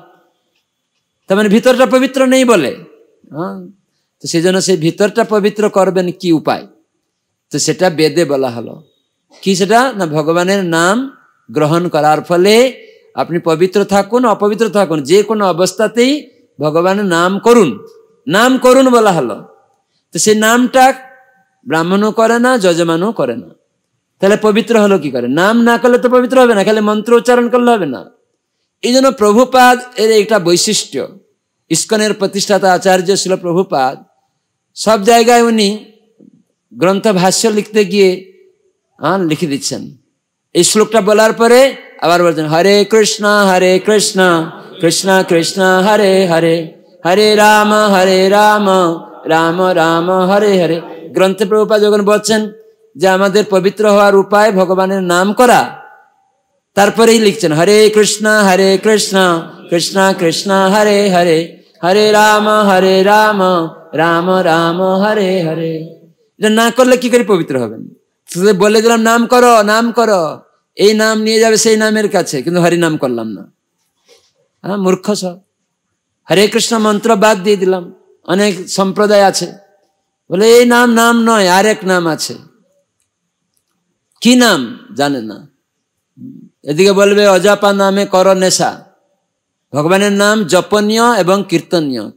তার মানে ভিতরটা পবিত্র নেই বলে। হ্যাঁ, তো সেই জন্য সেই ভিতরটা পবিত্র করবেন কি উপায়? তো সেটা বেদে বলা হলো। কি সেটা? না ভগবানের নাম গ্রহণ করার ফলে আপনি পবিত্র থাকুন অপবিত্র থাকুন যে কোনো অবস্থাতেই ভগবানের নাম করুন, নাম করুন বলা হলো। তো সেই নামটা ব্রাহ্মণও করে না, যজমানও করে না। তাহলে পবিত্র হলো কি করে? নাম না করলে তো পবিত্র হবে না, খালি মন্ত্র উচ্চারণ করলে হবে না। এই জন্য প্রভুপাদ এর একটা বৈশিষ্ট্য, ইস্কনের প্রতিষ্ঠাতা আচার্য ছিল প্রভুপাদ। সব জায়গায় উনি গ্রন্থ ভাষ্য লিখতে গিয়ে হ্যাঁ লিখে দিচ্ছেন। এই শ্লোকটা বলার পরে আবার বলছেন হরে কৃষ্ণ হরে কৃষ্ণ কৃষ্ণ কৃষ্ণ হরে হরে হরে রাম হরে রাম রাম রাম হরে হরে। গ্রন্থে প্রভুপাদ যখন বলছেন যে আমাদের পবিত্র হওয়ার উপায় ভগবানের নাম করা, তারপরেই লিখছেন হরে কৃষ্ণ হরে কৃষ্ণ কৃষ্ণ কৃষ্ণ হরে হরে হরে রাম হরে রাম রাম রাম হরে হরে। এটা না করলে কি করে পবিত্র হবেন? বলে দিলাম নাম করো নাম করো, এই নাম নিয়ে যাবে সেই নামের কাছে, কিন্তু হরি নাম করলাম না। হ্যাঁ, মূর্খ সব। হরে কৃষ্ণ মন্ত্র বাদ দিয়ে দিলাম। অনেক সম্প্রদায় আছে বলে এই নাম নাম নয়, আর এক নাম আছে। কি নাম জানে না। এদিকে বলবে অজাপা নামে কর নেশা। ভগবানের নাম জপনীয় এবং কীর্তনীয়।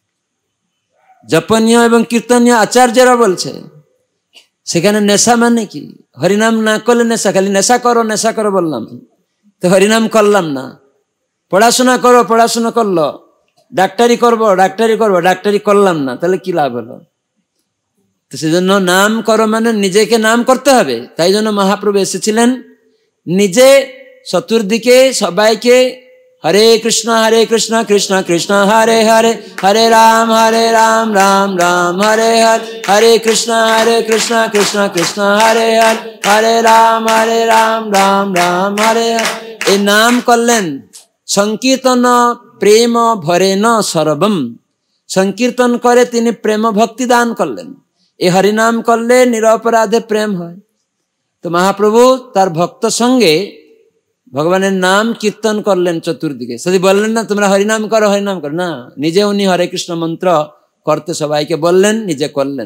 জপনীয় এবং কীর্তনীয় আচার্যরা বলছে। সেখানে নেশা মানে কি? হরিনাম না করলে নেশা, খালি নেশা করো নেশা করো বললাম তো হরিনাম করলাম না। পড়াশোনা করো পড়াশোনা করলো, ডাক্তারি করবো ডাক্তারি করবো ডাক্তারি করলাম না, তাহলে কি লাভ হলো? তো সেজন্য নাম করো মানে নিজেকে নাম করতে হবে। তাই জন্য মহাপ্রভু এসেছিলেন নিজে চতুর্দিকে সবাইকে হরে কৃষ্ণ হরে কৃষ্ণ কৃষ্ণ কৃষ্ণ হরে হরে হরে রাম হরে রাম রাম রাম হরে হরে হরে কৃষ্ণ হরে কৃষ্ণ কৃষ্ণ কৃষ্ণ হরে হরে হরে রাম হরে রাম রাম রাম হরে হরে। এই নাম করলেন। সংকীর্তন প্রেম ভরে ন সর্বম। সংকীর্তন করে তিনি প্রেম ভক্তি দান করলেন। এই হরিনাম করলে নিরপরাধে প্রেম হয়। তো মহাপ্রভু তার ভক্ত সঙ্গে ভগবানের নাম কীর্তন করলেন চতুর্দিকে। যদি বললেন না তোমরা হরিনাম করো হরিনাম করো, না, নিজে উনি হরে কৃষ্ণ মন্ত্র করতে সবাইকে বললেন, নিজে করলেন।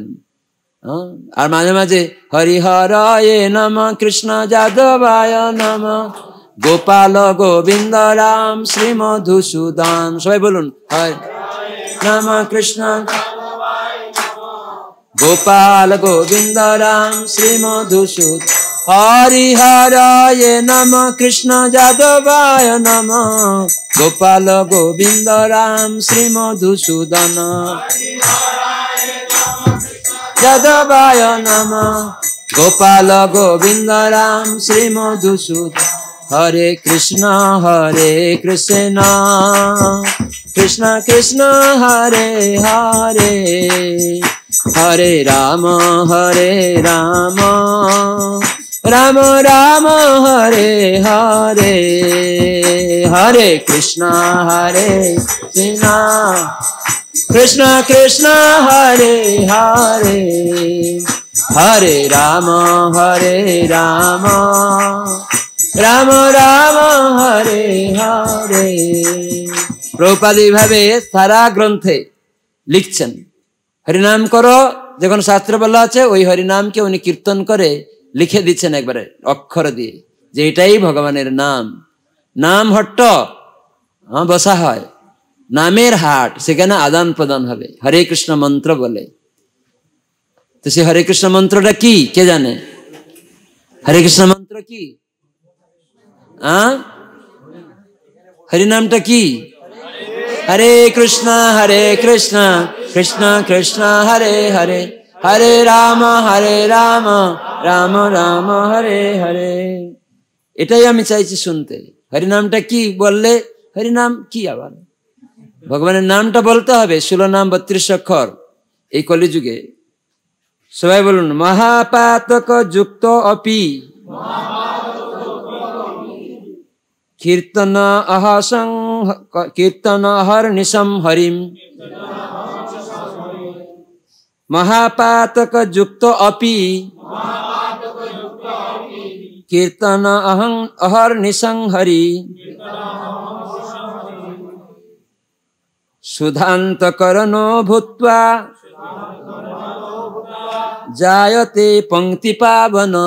আর মাঝে মাঝে হরিহরায় নম কৃষ্ণ যাদবায় নম গোপাল গোবিন্দ রাম শ্রী মধুসূদন। সবাই বলুন হরে নম কৃষ্ণ গোপাল গোবিন্দ রাম শ্রী মধুসূদন হরিহরায় নম কৃষ্ণ যাদবায় নম গোপাল গোবিন্দ রাম শ্রী মধুসূদন যাদবায় নম গোপাল গোবিন্দ রাম শ্রী মধুসূদন। হরে কৃষ্ণ হরে কৃষ্ণ কৃষ্ণ কৃষ্ণ হরে হরে হরে রাম হরে রাম राम राम हरे हरे हरे कृष्णा हरे कृष्णा कृष्णा कृष्णा हरे हरे हरे राम हरे राम राम राम हरे हरे। प्रभुपाद এইভাবে সারা গ্রন্থে লিখছেন হরিনাম করো, যখন শাস্ত্র বলা আছে ওই হরিনামকে উনি কীর্তন করে লিখে দিচ্ছেন একবারে অক্ষর দিয়ে, যে এটাই ভগবানের নাম। নাম হট্ট বসা হয়, নামের হাট, সেখানে আদান প্রদান হবে হরে কৃষ্ণ মন্ত্র বলে। তো সে হরে কৃষ্ণ মন্ত্রটা কি কে জানে? হরে কৃষ্ণ মন্ত্র কি? আহ হরিনামটা কি? हरे कृष्णा हरे कृष्णा कृष्णा कृष्णा हरे हरे हरे राम हरे राम राम राम हरे हरे। এটাই আমি চাইছি শুনতে। হরিনামটা কি বললে, হরিনাম কি আবার ভগবানের নামটা বলতে হবে। ষোলো নাম বত্রিশ অক্ষর এই কলিযুগে। সবাই বলুন মহাপাতক যুক্ত অপি কীর্তন অহসং কীর্তন অহর্নিশম হরিম মহাপাতক যুক্ত অপি কীর্তন অহং অহর্নিশং হরি সুধান্তকরণো ভূত্বা জায়তে পঙ্ক্তি পাবন।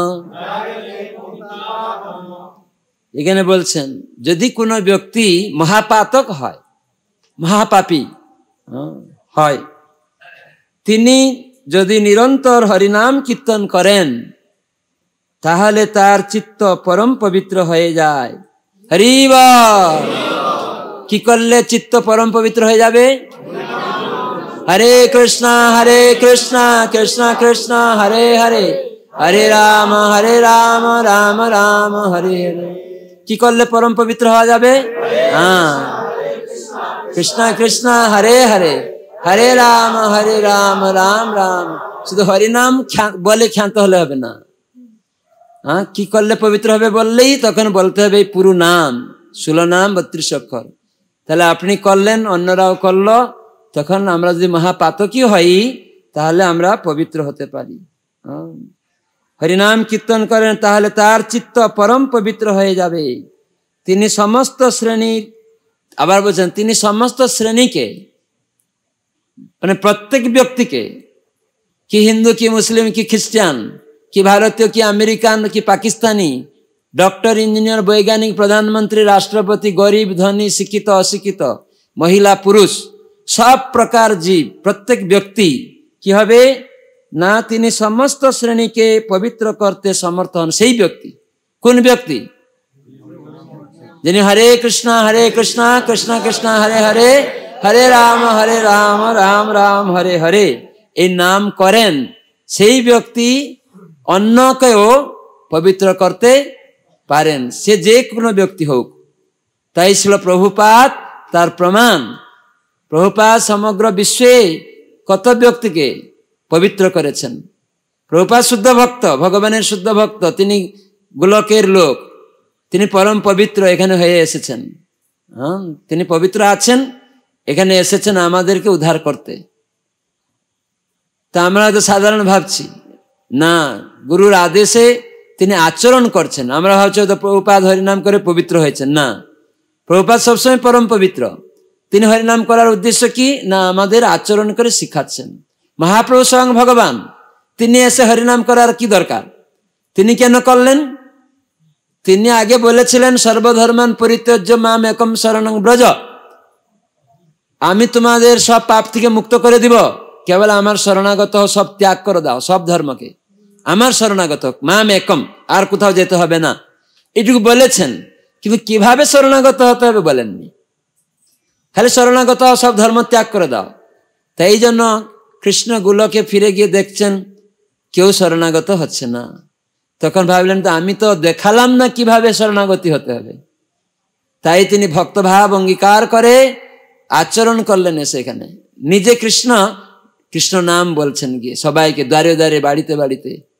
এখানে বলছেন যদি কোনো ব্যক্তি মহাপাতক হয়, মহাপাপী হয়, তিনি যদি নিরন্তর হরিনাম কীর্তন করেন তাহলে তার চিত্ত পরম পবিত্র হয়ে যায়। হরি বল। কি করলে চিত্ত পরম পবিত্র হয়ে যাবে? হরে কৃষ্ণা হরে কৃষ্ণা কৃষ্ণা কৃষ্ণা হরে হরে হরে রাম হরে রাম রাম রাম হরে হরে। কি করলে পরম পবিত্র হওয়া যাবে? হ্যাঁ, কৃষ্ণা কৃষ্ণা হরে হরে হরে রাম হরে রাম রাম রাম। শুধু হরিনাম বলে ক্ষান্ত হলে হবে না। হ্যাঁ, কি করলে পবিত্র হবে বললেই তখন বলতে হবে পুরো নাম, ষোলো নাম বত্রিশ অক্ষর। তাহলে আপনি করলেন, অন্যরাও করলো, তখন আমরা যদি মহাপাতকী হই তাহলে আমরা পবিত্র হতে পারি। হরিনাম কীর্তন করেন তাহলে তার চিত্ত পরম পবিত্র হয়ে যাবে। তিনি সমস্ত শ্রেণীর, আবার বলছেন তিনি সমস্ত শ্রেণীকে, মানে প্রত্যেক ব্যক্তিকে, কি হিন্দু কি মুসলিম কি খ্রিস্টান কি ভারতীয় কি আমেরিকান কি পাকিস্তানি, ডক্টর ইঞ্জিনিয়ার বৈজ্ঞানিক প্রধানমন্ত্রী রাষ্ট্রপতি গরিব ধনী শিক্ষিত অশিক্ষিত মহিলা পুরুষ সব প্রকার জীব, প্রত্যেক ব্যক্তি কি হবে না তিনি সমস্ত শ্রেণীকে পবিত্র করতে সমর্থ হন। সেই ব্যক্তি কোন ব্যক্তি? যিনি হরে কৃষ্ণা হরে কৃষ্ণা কৃষ্ণা কৃষ্ণা হরে হরে হরে রাম হরে রাম রাম রাম হরে হরে এই নাম করেন, সেই ব্যক্তি অন্যকেও পবিত্র করতে পারেন, সে যে কোনো ব্যক্তি হোক। তাই ছিল প্রভুপাদ তার প্রমাণ। প্রভুপাদ সমগ্র বিশ্বে কত ব্যক্তিকে পবিত্র করেছেন। প্রভুপাদ শুদ্ধ ভক্ত, ভগবানের শুদ্ধ ভক্ত, তিনি গোলকের লোক, তিনি পরম পবিত্র এখানে হয়ে এসেছেন। হ্যাঁ, তিনি পবিত্র আছেন, এখানে এসেছেন আমাদেরকে উদ্ধার করতে। তা আমরা তো সাধারণ ভাবছি না, গুরুর আদেশে তিনি আচরণ করছেন। আমরা ভাবছি তো প্রভুপাদ হরিনাম করে পবিত্র হয়েছেন। না, প্রভুপাদ সবসময় পরম পবিত্র। তিনি হরিনাম করার উদ্দেশ্য কি না আমাদের আচরণ করে শিখাচ্ছেন। মহাপ্রভু স্বয়ং ভগবান, তিনি এসে হরিনাম করার কি দরকার? তিনি কেন করলেন? তিনি আগে বলেছিলেন সর্বধর্মান পরিত্যাজ্য মাম একম শরণং ব্রজ, আমি তোমাদের সব পাপ থেকে মুক্ত করে দিব, কেবল আমার শরণাগত সব ত্যাগ করে দাও, সব ধর্মকে আমার শরণাগত মাম একম, আর কোথাও যেতে হবে না, এটুকু বলেছেন। কিন্তু কিভাবে শরণাগত হতে হবে বলেননি, খালি শরণাগত সব ধর্ম ত্যাগ করে দাও। তাই এই জন্য কৃষ্ণ গোলকে ফিরে গিয়ে দেখছেন কেউ শরণাগত হচ্ছে না। তখন ভাবলেন তো আমি তো দেখালাম না কিভাবে শরণাগতি হতে হবে। তাই তিনি ভক্তভাব অঙ্গীকার করে আচরণ করলেন। সেখানে নিজে কৃষ্ণ কৃষ্ণ নাম বলছেন গিয়ে সবাইকে, দ্বারে দ্বারে বাড়িতে বাড়িতে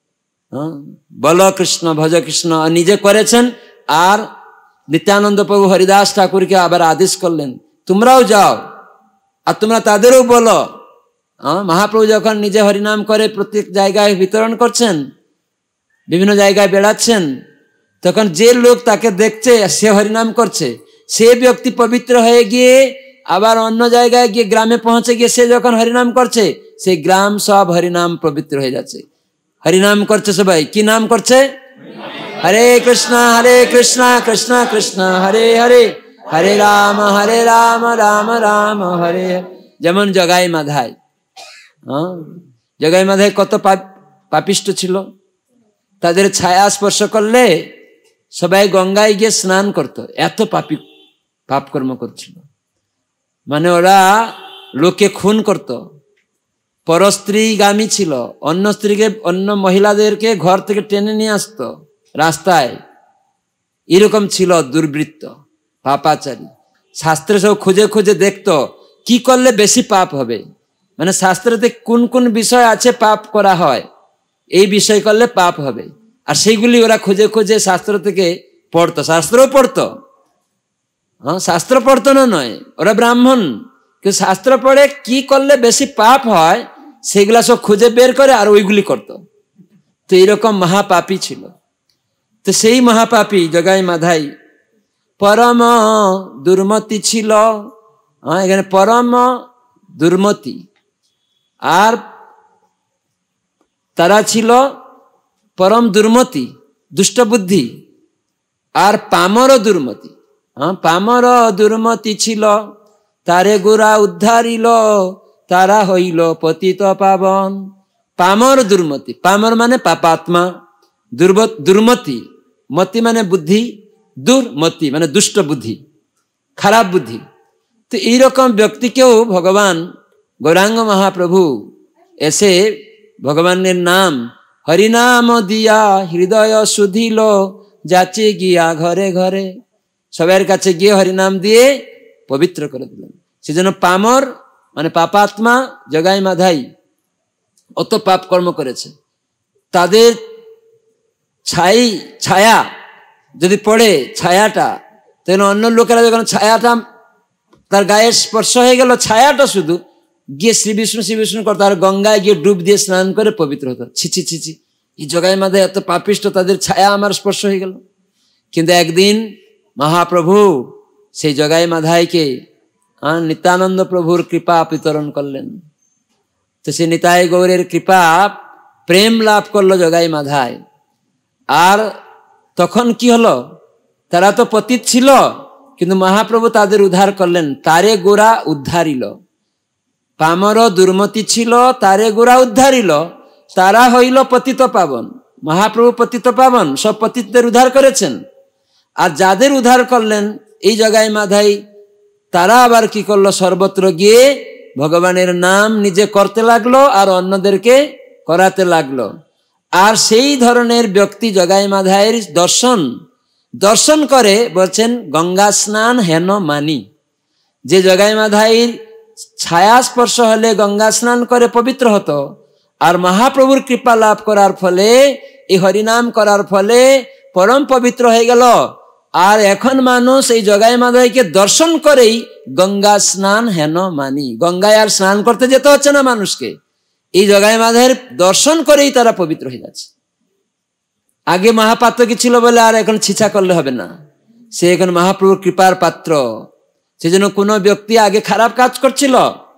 হ্যাঁ, বল কৃষ্ণ ভজ কৃষ্ণ নিজে করেছেন। আর নিত্যানন্দ প্রভু হরিদাস ঠাকুরকে আবার আদেশ করলেন, তোমরাও যাও আর তোমরা তাদেরও বলো। হ্যাঁ, মহাপ্রভু যখন নিজে হরিনাম করে প্রত্যেক জায়গায় বিতরণ করছেন, বিভিন্ন জায়গায় বেড়াচ্ছেন, তখন যে লোক তাকে দেখছে সে হরিনাম করছে, সে ব্যক্তি পবিত্র হয়ে গিয়ে আবার অন্য জায়গায় গিয়ে গ্রামে পৌঁছে গিয়ে সে যখন হরিনাম করছে, সেই গ্রাম সব হরিনাম পবিত্র হয়ে যাচ্ছে। হরিনাম করছে সবাই, কি নাম করছে? হরে কৃষ্ণ হরে কৃষ্ণ কৃষ্ণ কৃষ্ণ হরে হরে, হরে রাম হরে রাম রাম রাম হরে হরে। যেমন জগাই মাধাই, হ্যাঁ, জগাই মাধাই কত পাপিষ্ট ছিল, তাদের ছায়া স্পর্শ করলে সবাই গঙ্গায় গিয়ে স্নান করতো, এত পাপি পাপ কর্ম করছিল। মানে ওরা লোকে খুন করত, পরস্ত্রীগামী ছিল, অন্য স্ত্রীকে অন্য মহিলাদেরকে ঘর থেকে টেনে নিয়ে আসতো রাস্তায়, এরকম ছিল দুর্বৃত্ত পাপাচারী। শাস্ত্রে সব খুঁজে খুঁজে দেখতো কি করলে বেশি পাপ হবে, মানে শাস্ত্রতে কোন কোন বিষয় আছে পাপ করা হয়, এই বিষয় করলে পাপ হবে, আর সেইগুলি ওরা খুঁজে খুঁজে শাস্ত্র থেকে পড়তো। শাস্ত্রও পড়তো, হ্যাঁ, শাস্ত্র পড়তো না নয়, ওরা ব্রাহ্মণ, কিন্তু শাস্ত্র পড়ে কি করলে বেশি পাপ হয় সেগুলা সব খুঁজে বের করে আর ওইগুলি করতো। তো এইরকম মহাপাপী ছিল। তো সেই মহাপাপী জগাই মাধাই পরম দুর্মতি ছিল। হ্যাঁ, এখানে পরম দুর্মতি, আর তারা ছিল পরম দুর্মতি, দুষ্টবুদ্ধি, আর পামর দুর্মতি। হ্যাঁ, পামর দুর্মতি ছিল, তারে গোরা উদ্ধারিল, তারা হইল পতিত পাবন। পামর দুর্মতি, পামর মানে পাপাত্মা, দুর্মতি, মতি মানে বুদ্ধি, দুর্মতি মানে দুষ্ট বুদ্ধি, খারাপ বুদ্ধি। তো এইরকম ব্যক্তিকেও ভগবান গৌরাঙ্গ মহাপ্রভু এসে ভগবানের নাম হরিনাম দিয়া হৃদয় শুধিল, যাচে গিয়া ঘরে ঘরে, সবার কাছে গিয়ে হরিনাম দিয়ে পবিত্র করে দিলেন। সেজন্য পামর মানে পাপাত্মা জগাই মাধাই অত পাপ কর্ম করেছে, তাদের ছাই ছায়া যদি পড়ে ছায়াটা, তাহলে অন্য লোকেরা যখন ছায়াটা তার গায়ে স্পর্শ হয়ে গেল, ছায়াটা শুধু গিয়ে শ্রী বিষ্ণু শ্রী বিষ্ণু করতো, আর গঙ্গায় গিয়ে ডুব দিয়ে স্নান করে পবিত্র হতো। ছিছি ছিছি, এই জগাই মাধাই এত পাপিষ্ট, তাদের ছায়া আমার স্পর্শ হয়ে গেল। কিন্তু একদিন মহাপ্রভু সেই জগাই মাধাইকে নিত্যানন্দ প্রভুর কৃপা বিতরণ করলেন। তো সে নিতাই গৌরের কৃপা প্রেম লাভ করলো জগাই মাধাই। আর তখন কি হলো, তারা তো পতিত ছিল, কিন্তু মহাপ্রভু তাদের উদ্ধার করলেন, তারে গোরা উদ্ধারিল। পামর দুর্মতি ছিল, তারে গোরা উদ্ধারিল, তারা হইল পতিত পাবন। মহাপ্রভু পতিত পাবন, সব পতিতদের উদ্ধার করেছেন। আর যাদের উদ্ধার করলেন এই জগাই মাধাই, তারা আবার কি করলো, সর্বত্র গিয়ে ভগবানের নাম নিজে করতে লাগলো আর অন্যদেরকে করাতে লাগলো। আর সেই ধরনের ব্যক্তি জগাই মাধাইয়ের দর্শন দর্শন করে বলছেন গঙ্গা স্নান হেন মানি। যে জগাই মাধাইয়ের ছায়া স্পর্শ হলে গঙ্গা স্নান করে পবিত্র হতো, আর মহাপ্রভুর কৃপা লাভ করার ফলে, এই হরিনাম করার ফলে পরম পবিত্র হয়ে গেল। আর এখন মানুষ এই জগাই মাধাইকে দর্শন করেই গঙ্গা স্নান হেন মানি। গঙ্গায় আর স্নান করতে যেতে হচ্ছে না মানুষকে, এই জগাই মাধাইয়ের দর্শন করেই তারা পবিত্র হয়ে যাচ্ছে। আগে মহাপাত্র কি ছিল বলে আর এখন ছিছা করলে হবে না, সে এখন মহাপ্রভুর কৃপার পাত্র। সেজন্য কোনো ব্যক্তি আগে খারাপ কাজ করছিল,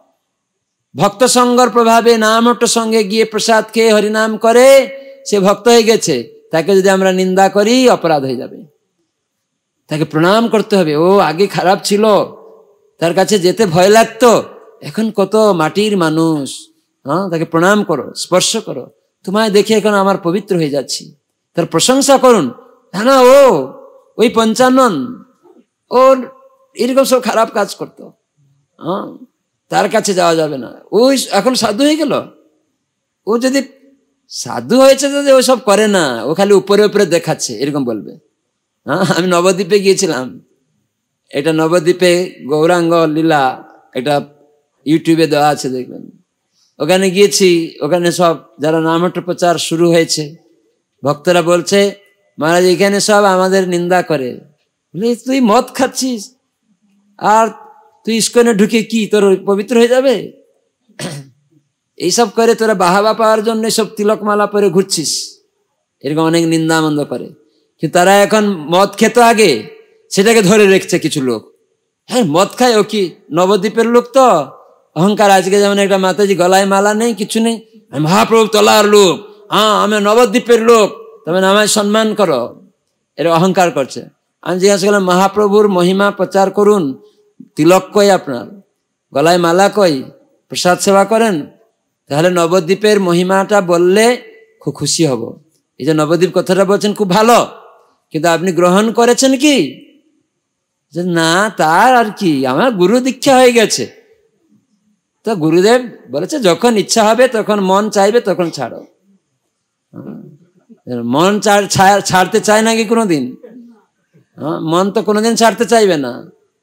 ভক্ত সঙ্গর প্রভাবে নামট সঙ্গে গিয়ে প্রসাদ খেয়ে হরিনাম করে সে ভক্ত হয়ে গেছে, তাকে যদি আমরা নিন্দা করি অপরাধ হয়ে যাবে। তাকে প্রণাম করতে হবে। ও আগে খারাপ ছিল, তার কাছে যেতে ভয় লাগতো, এখন কত মাটির মানুষ, হ্যাঁ, তাকে প্রণাম করো, স্পর্শ করো, তোমায় দেখে এখন আমার পবিত্র হয়ে যাচ্ছি, তার প্রশংসা করুন। হ্যাঁ না, ও ওই পঞ্চানন ওর এরকম সব খারাপ কাজ করতো, হ্যাঁ, তার কাছে যাওয়া যাবে না, ওই এখন সাধু হয়ে গেল। ও যদি সাধু হয়েছে যদি ওই সব করে না, ও খালি উপরে উপরে দেখাচ্ছে, এরকম বলবে। হ্যাঁ, আমি নবদ্বীপে গিয়েছিলাম, এটা নবদ্বীপে গৌরাঙ্গ লীলা এটা ইউটিউবে দেওয়া আছে, দেখবেন। ওখানে গিয়েছি, ওখানে সব যারা নামহট্ট প্রচার শুরু হয়েছে ভক্তরা বলছে মহারাজ এখানে সব আমাদের নিন্দা করে, বলে তুই মদ খাচ্ছিস আর তুই ইস্কনে ঢুকে কি তোর পবিত্র হয়ে যাবে? এইসব করে তোরা বাহাবা পাওয়ার জন্য সব তিলকমালা পরে ঘুরছিস, এরকম অনেক নিন্দা মন্দ করে। কিন্তু তারা এখন মদ খেত আগে, সেটাকে ধরে রেখেছে কিছু লোক। হ্যাঁ মদ খায় ও কি নবদ্বীপের লোক তো অহংকার। আজকে যেমন একটা মাতাজি গলায় মালা নেই, কিছু নেই, আমি মহাপ্রভু তলার লোক, হ্যাঁ আমি নবদ্বীপের লোক, তবে আমায় সম্মান করো, এর অহংকার করছে। আমি জিজ্ঞাসা করলাম মহাপ্রভুর মহিমা প্রচার করুন, তিলক কই আপনার, গলায় মালা কই, প্রসাদ সেবা করেন, তাহলে নবদ্বীপের মহিমাটা বললে খুব খুশি হব। এই যে নবদ্বীপ কথাটা বলছেন খুব ভালো, কিন্তু আপনি গ্রহণ করেছেন কি? যে না তার আর কি, আমার গুরু দীক্ষা হয়ে গেছে। তো গুরুদেব বলেছে যখন ইচ্ছা হবে তখন মন চাইবে তখন ছাড়ো। মন ছাড়তে চায় নাকি কোনোদিন? মন তো কোনোদিন ছাড়তে চাইবে না।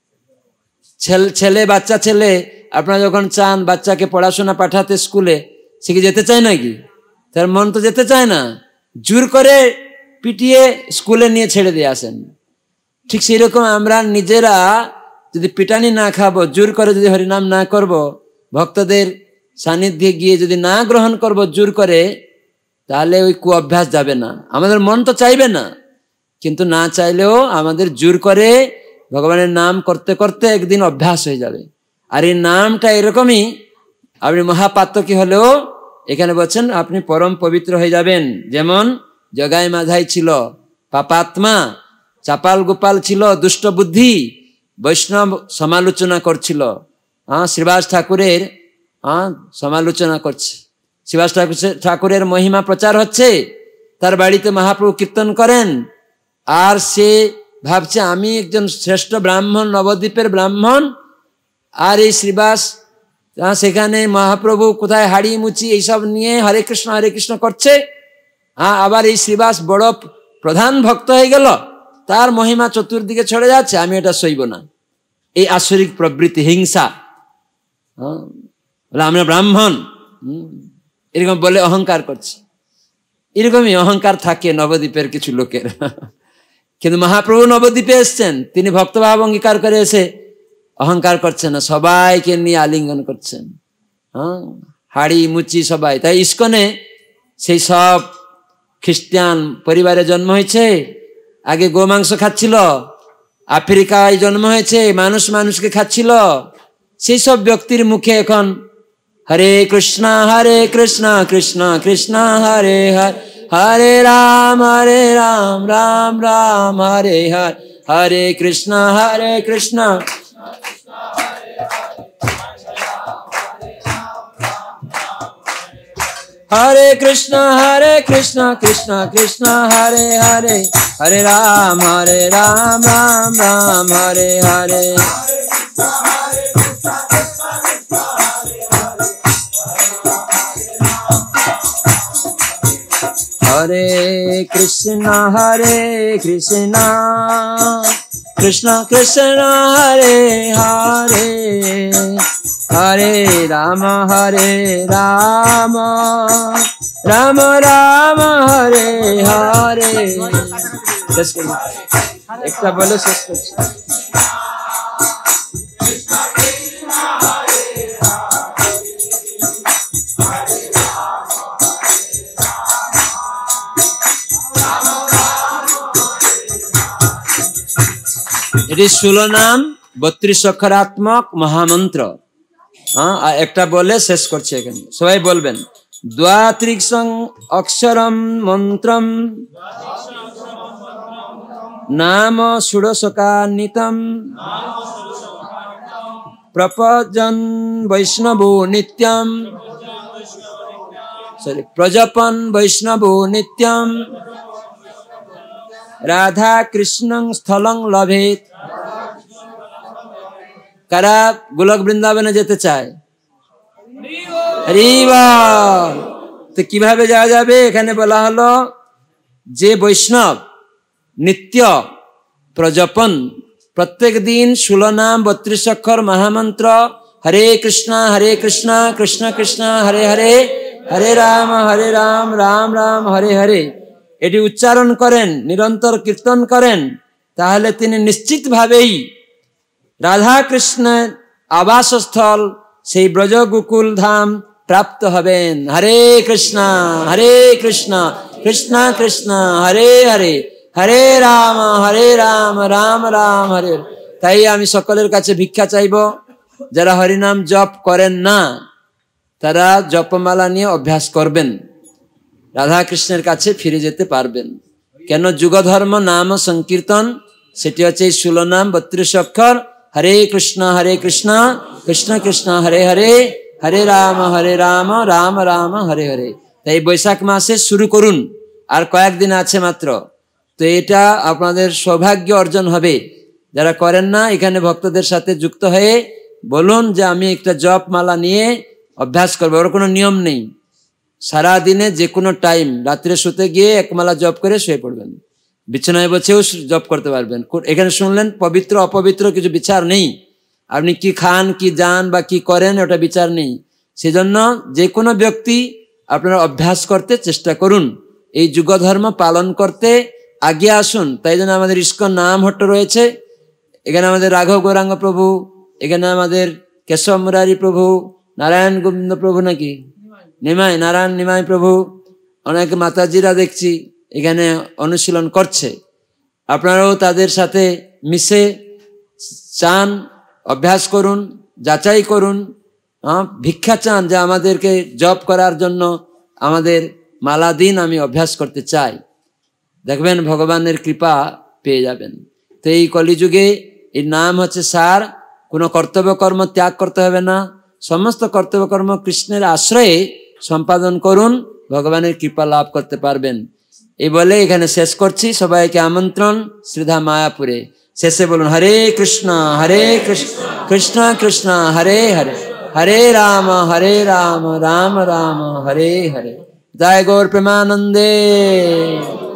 ছেলে বাচ্চা ছেলে আপনারা যখন চান বাচ্চাকে পড়াশোনা পাঠাতে স্কুলে, সে কি যেতে চায় নাকি? তার মন তো যেতে চায় না, জোর করে পিটিয়ে স্কুলে নিয়ে ছেড়ে দিয়ে আসেন। ঠিক সেই রকম আমরা নিজেরা যদি পিটানি না খাবো, জোর করে যদি হরিনাম না করব, ভক্তদের সান্নিধ্যে গিয়ে যদি না গ্রহণ করব জোর করে, তাহলে ওই কু অভ্যাস যাবে না। আমাদের মন তো চাইবে না, কিন্তু না চাইলেও আমাদের জোর করে ভগবানের নাম করতে করতে একদিন অভ্যাস হয়ে যাবে। আর এই নামটা এরকমই, আপনি মহাপাত্রকি হলেও এখানে বলছেন আপনি পরম পবিত্র হয়ে যাবেন। যেমন জগাই মাধাই ছিল পাপাত্মা, চাপাল গোপাল ছিল দুষ্ট বুদ্ধি, বৈষ্ণব সমালোচনা করছিল। হ্যাঁ শ্রীবাস ঠাকুরের হ্যাঁ সমালোচনা করছে, শ্রীবাস ঠাকুর ঠাকুরের মহিমা প্রচার হচ্ছে, তার বাড়িতে মহাপ্রভু কীর্তন করেন, আর সে ভাবছে আমি একজন শ্রেষ্ঠ ব্রাহ্মণ, নবদ্বীপের ব্রাহ্মণ, আর এই শ্রীবাস সেখানে মহাপ্রভু কোথায় হাড়ি মুচি এইসব নিয়ে হরে কৃষ্ণ হরে কৃষ্ণ করছে। হ্যাঁ আবার এই শ্রীবাস বড় প্রধান ভক্ত হয়ে গেল, তার মহিমা চতুর্দিকে ছড়ে যাচ্ছে, আমি এটা সইব না। এই আসরিক প্রবৃত্তি, হিংসা, আমরা ব্রাহ্মণ এরকম বলে অহংকার করছে। এরকমই অহংকার থাকে নবদ্বীপের কিছু লোকের। কিন্তু মহাপ্রভু নবদ্বীপে এসছেন, তিনি ভক্তভাব অঙ্গীকার করে এসে অহংকার করছেন না, সবাইকে নিয়ে আলিঙ্গন করছেন। হ্যাঁ হাড়ি মুচি সবাই। তাই ইস্কনে সেই সব খ্রিস্টান পরিবারে জন্ম হয়েছে, আগে গোমাংস খাচ্ছিল, আফ্রিকায় জন্ম হয়েছে, মানুষ মানুষকে খাচ্ছিল, সেই সব ব্যক্তির মুখে এখন হরে কৃষ্ণ হরে কৃষ্ণ কৃষ্ণ কৃষ্ণ হরে হরে, হরে রাম হরে রাম রাম রাম হরে হরে, হরে কৃষ্ণ হরে কৃষ্ণ হরে কৃষ্ণ হরে কৃষ্ণ কৃষ্ণ কৃষ্ণ হরে হরে, হরে রাম হরে রাম রাম রাম হরে হরে। হরে কৃষ্ণ হরে কৃষ্ণ কৃষ্ণ কৃষ্ণ হরে হরে, হরে রাম হরে রাম রাম রাম হরে হরে। শেষ করি, একটা বলে শেষ করছি। এটি ষোলো নাম বত্রিশ অক্ষরাত্মক মহামন্ত্র। হ্যাঁ একটা বলে শেষ করছে, এখানে সবাই বলবেন দ্বাত্রিশং অক্ষরম মন্ত্রম নাম ষোড়শকান্বিতম প্রপজন বৈষ্ণবো নিত্যম, সরি প্রজপন বৈষ্ণবো নিত্যম রাধা কৃষ্ণং স্থলং লভেত। কারা গোলক বৃন্দাবনে যেতে চায়? তো কিভাবে যাওয়া যাবে? এখানে বলা হলো যে বৈষ্ণব নিত্য প্রজপন, প্রত্যেক দিন ষোলো নাম বত্রিশ অক্ষর মহামন্ত্র হরে কৃষ্ণ হরে কৃষ্ণ কৃষ্ণ কৃষ্ণ হরে হরে, হরে রাম হরে রাম রাম রাম হরে হরে, এটি উচ্চারণ করেন, নিরন্তর কীর্তন করেন, তাহলে তিনি নিশ্চিতভাবেই রাধা কৃষ্ণের আবাসস্থল সেই ব্রজ গোকুল ধাম প্রাপ্ত হবেন। হরে কৃষ্ণ হরে কৃষ্ণ কৃষ্ণ কৃষ্ণ হরে হরে, হরে রাম হরে রাম রাম রাম হরে। তাই আমি সকলের কাছে ভিক্ষা চাইব, যারা হরিনাম জপ করেন না তারা জপমালা নিয়ে অভ্যাস করবেন, রাধা কৃষ্ণের কাছে ফিরে যেতে পারবেন। কেন? যুগধর্ম নাম সংকীর্তন, সেটি হচ্ছে এই ষোলো নাম বত্রিশ অক্ষর। হরে কৃষ্ণ হরে কৃষ্ণ কৃষ্ণ কৃষ্ণ হরে হরে, হরে রাম হরে রাম রাম রাম হরে হরে। তাই বৈশাখ মাসে শুরু করুন, আর কয়েকদিন আছে মাত্র। তো এটা আপনাদের সৌভাগ্য অর্জন হবে। যারা করেন না, এখানে ভক্তদের সাথে যুক্ত হয়ে বলুন যে আমি একটা জপ মালা নিয়ে অভ্যাস করবো। ওর কোনো নিয়ম নেই, সারা দিনে যে কোনো টাইম, রাত্রে শুতে গিয়ে এক মালা জপ করে শুয়ে পড়বেন, বিছানায় বসেও জপ করতে পারবেন। এখানে শুনলেন পবিত্র অপবিত্র কিছু বিচার নেই, আপনি কি খান কি যান বা কি করেন ওটা বিচার নেই। সেজন্য যে কোনো ব্যক্তি আপনারা অভ্যাস করতে চেষ্টা করুন, এই যুগধর্ম পালন করতে আগে আসুন। তাই জন্য আমাদের ইস্কন নাম হট্ট রয়েছে, এখানে আমাদের রাঘব গৌরাঙ্গ প্রভু, এখানে আমাদের কেশব মুরারি প্রভু, নারায়ণ গোবিন্দ প্রভু, নাকি নিমাই নারায়ণ নিমাই প্রভু, অনেক মাতাজিরা দেখছি এখানে অনুশীলন করছে। আপনারাও তাদের সাথে মিশে চান, অভ্যাস করুন, যাচাই করুন, ভিক্ষা চান যে আমাদেরকে জপ করার জন্য আমাদের মালা দিন, আমি অভ্যাস করতে চাই। দেখবেন ভগবানের কৃপা পেয়ে যাবেন। তো এই কলিযুগে এর নাম হচ্ছে সার, কোনো কর্তব্য কর্ম ত্যাগ করতে হবে না, সমস্ত কর্তব্য কর্ম কৃষ্ণের আশ্রয়ে সম্পাদন করুন, ভগবানের কৃপা লাভ করতে পারবেন। এই বলে এখানে শেষ করছি। সবাইকে আমন্ত্রণ শ্রীধা মায়াপুরে। শেষে বলুন হরে কৃষ্ণ হরে কৃষ্ণ কৃষ্ণ কৃষ্ণ হরে হরে, হরে রাম হরে রাম রাম রাম হরে হরে। জয় গৌর প্রেমানন্দে।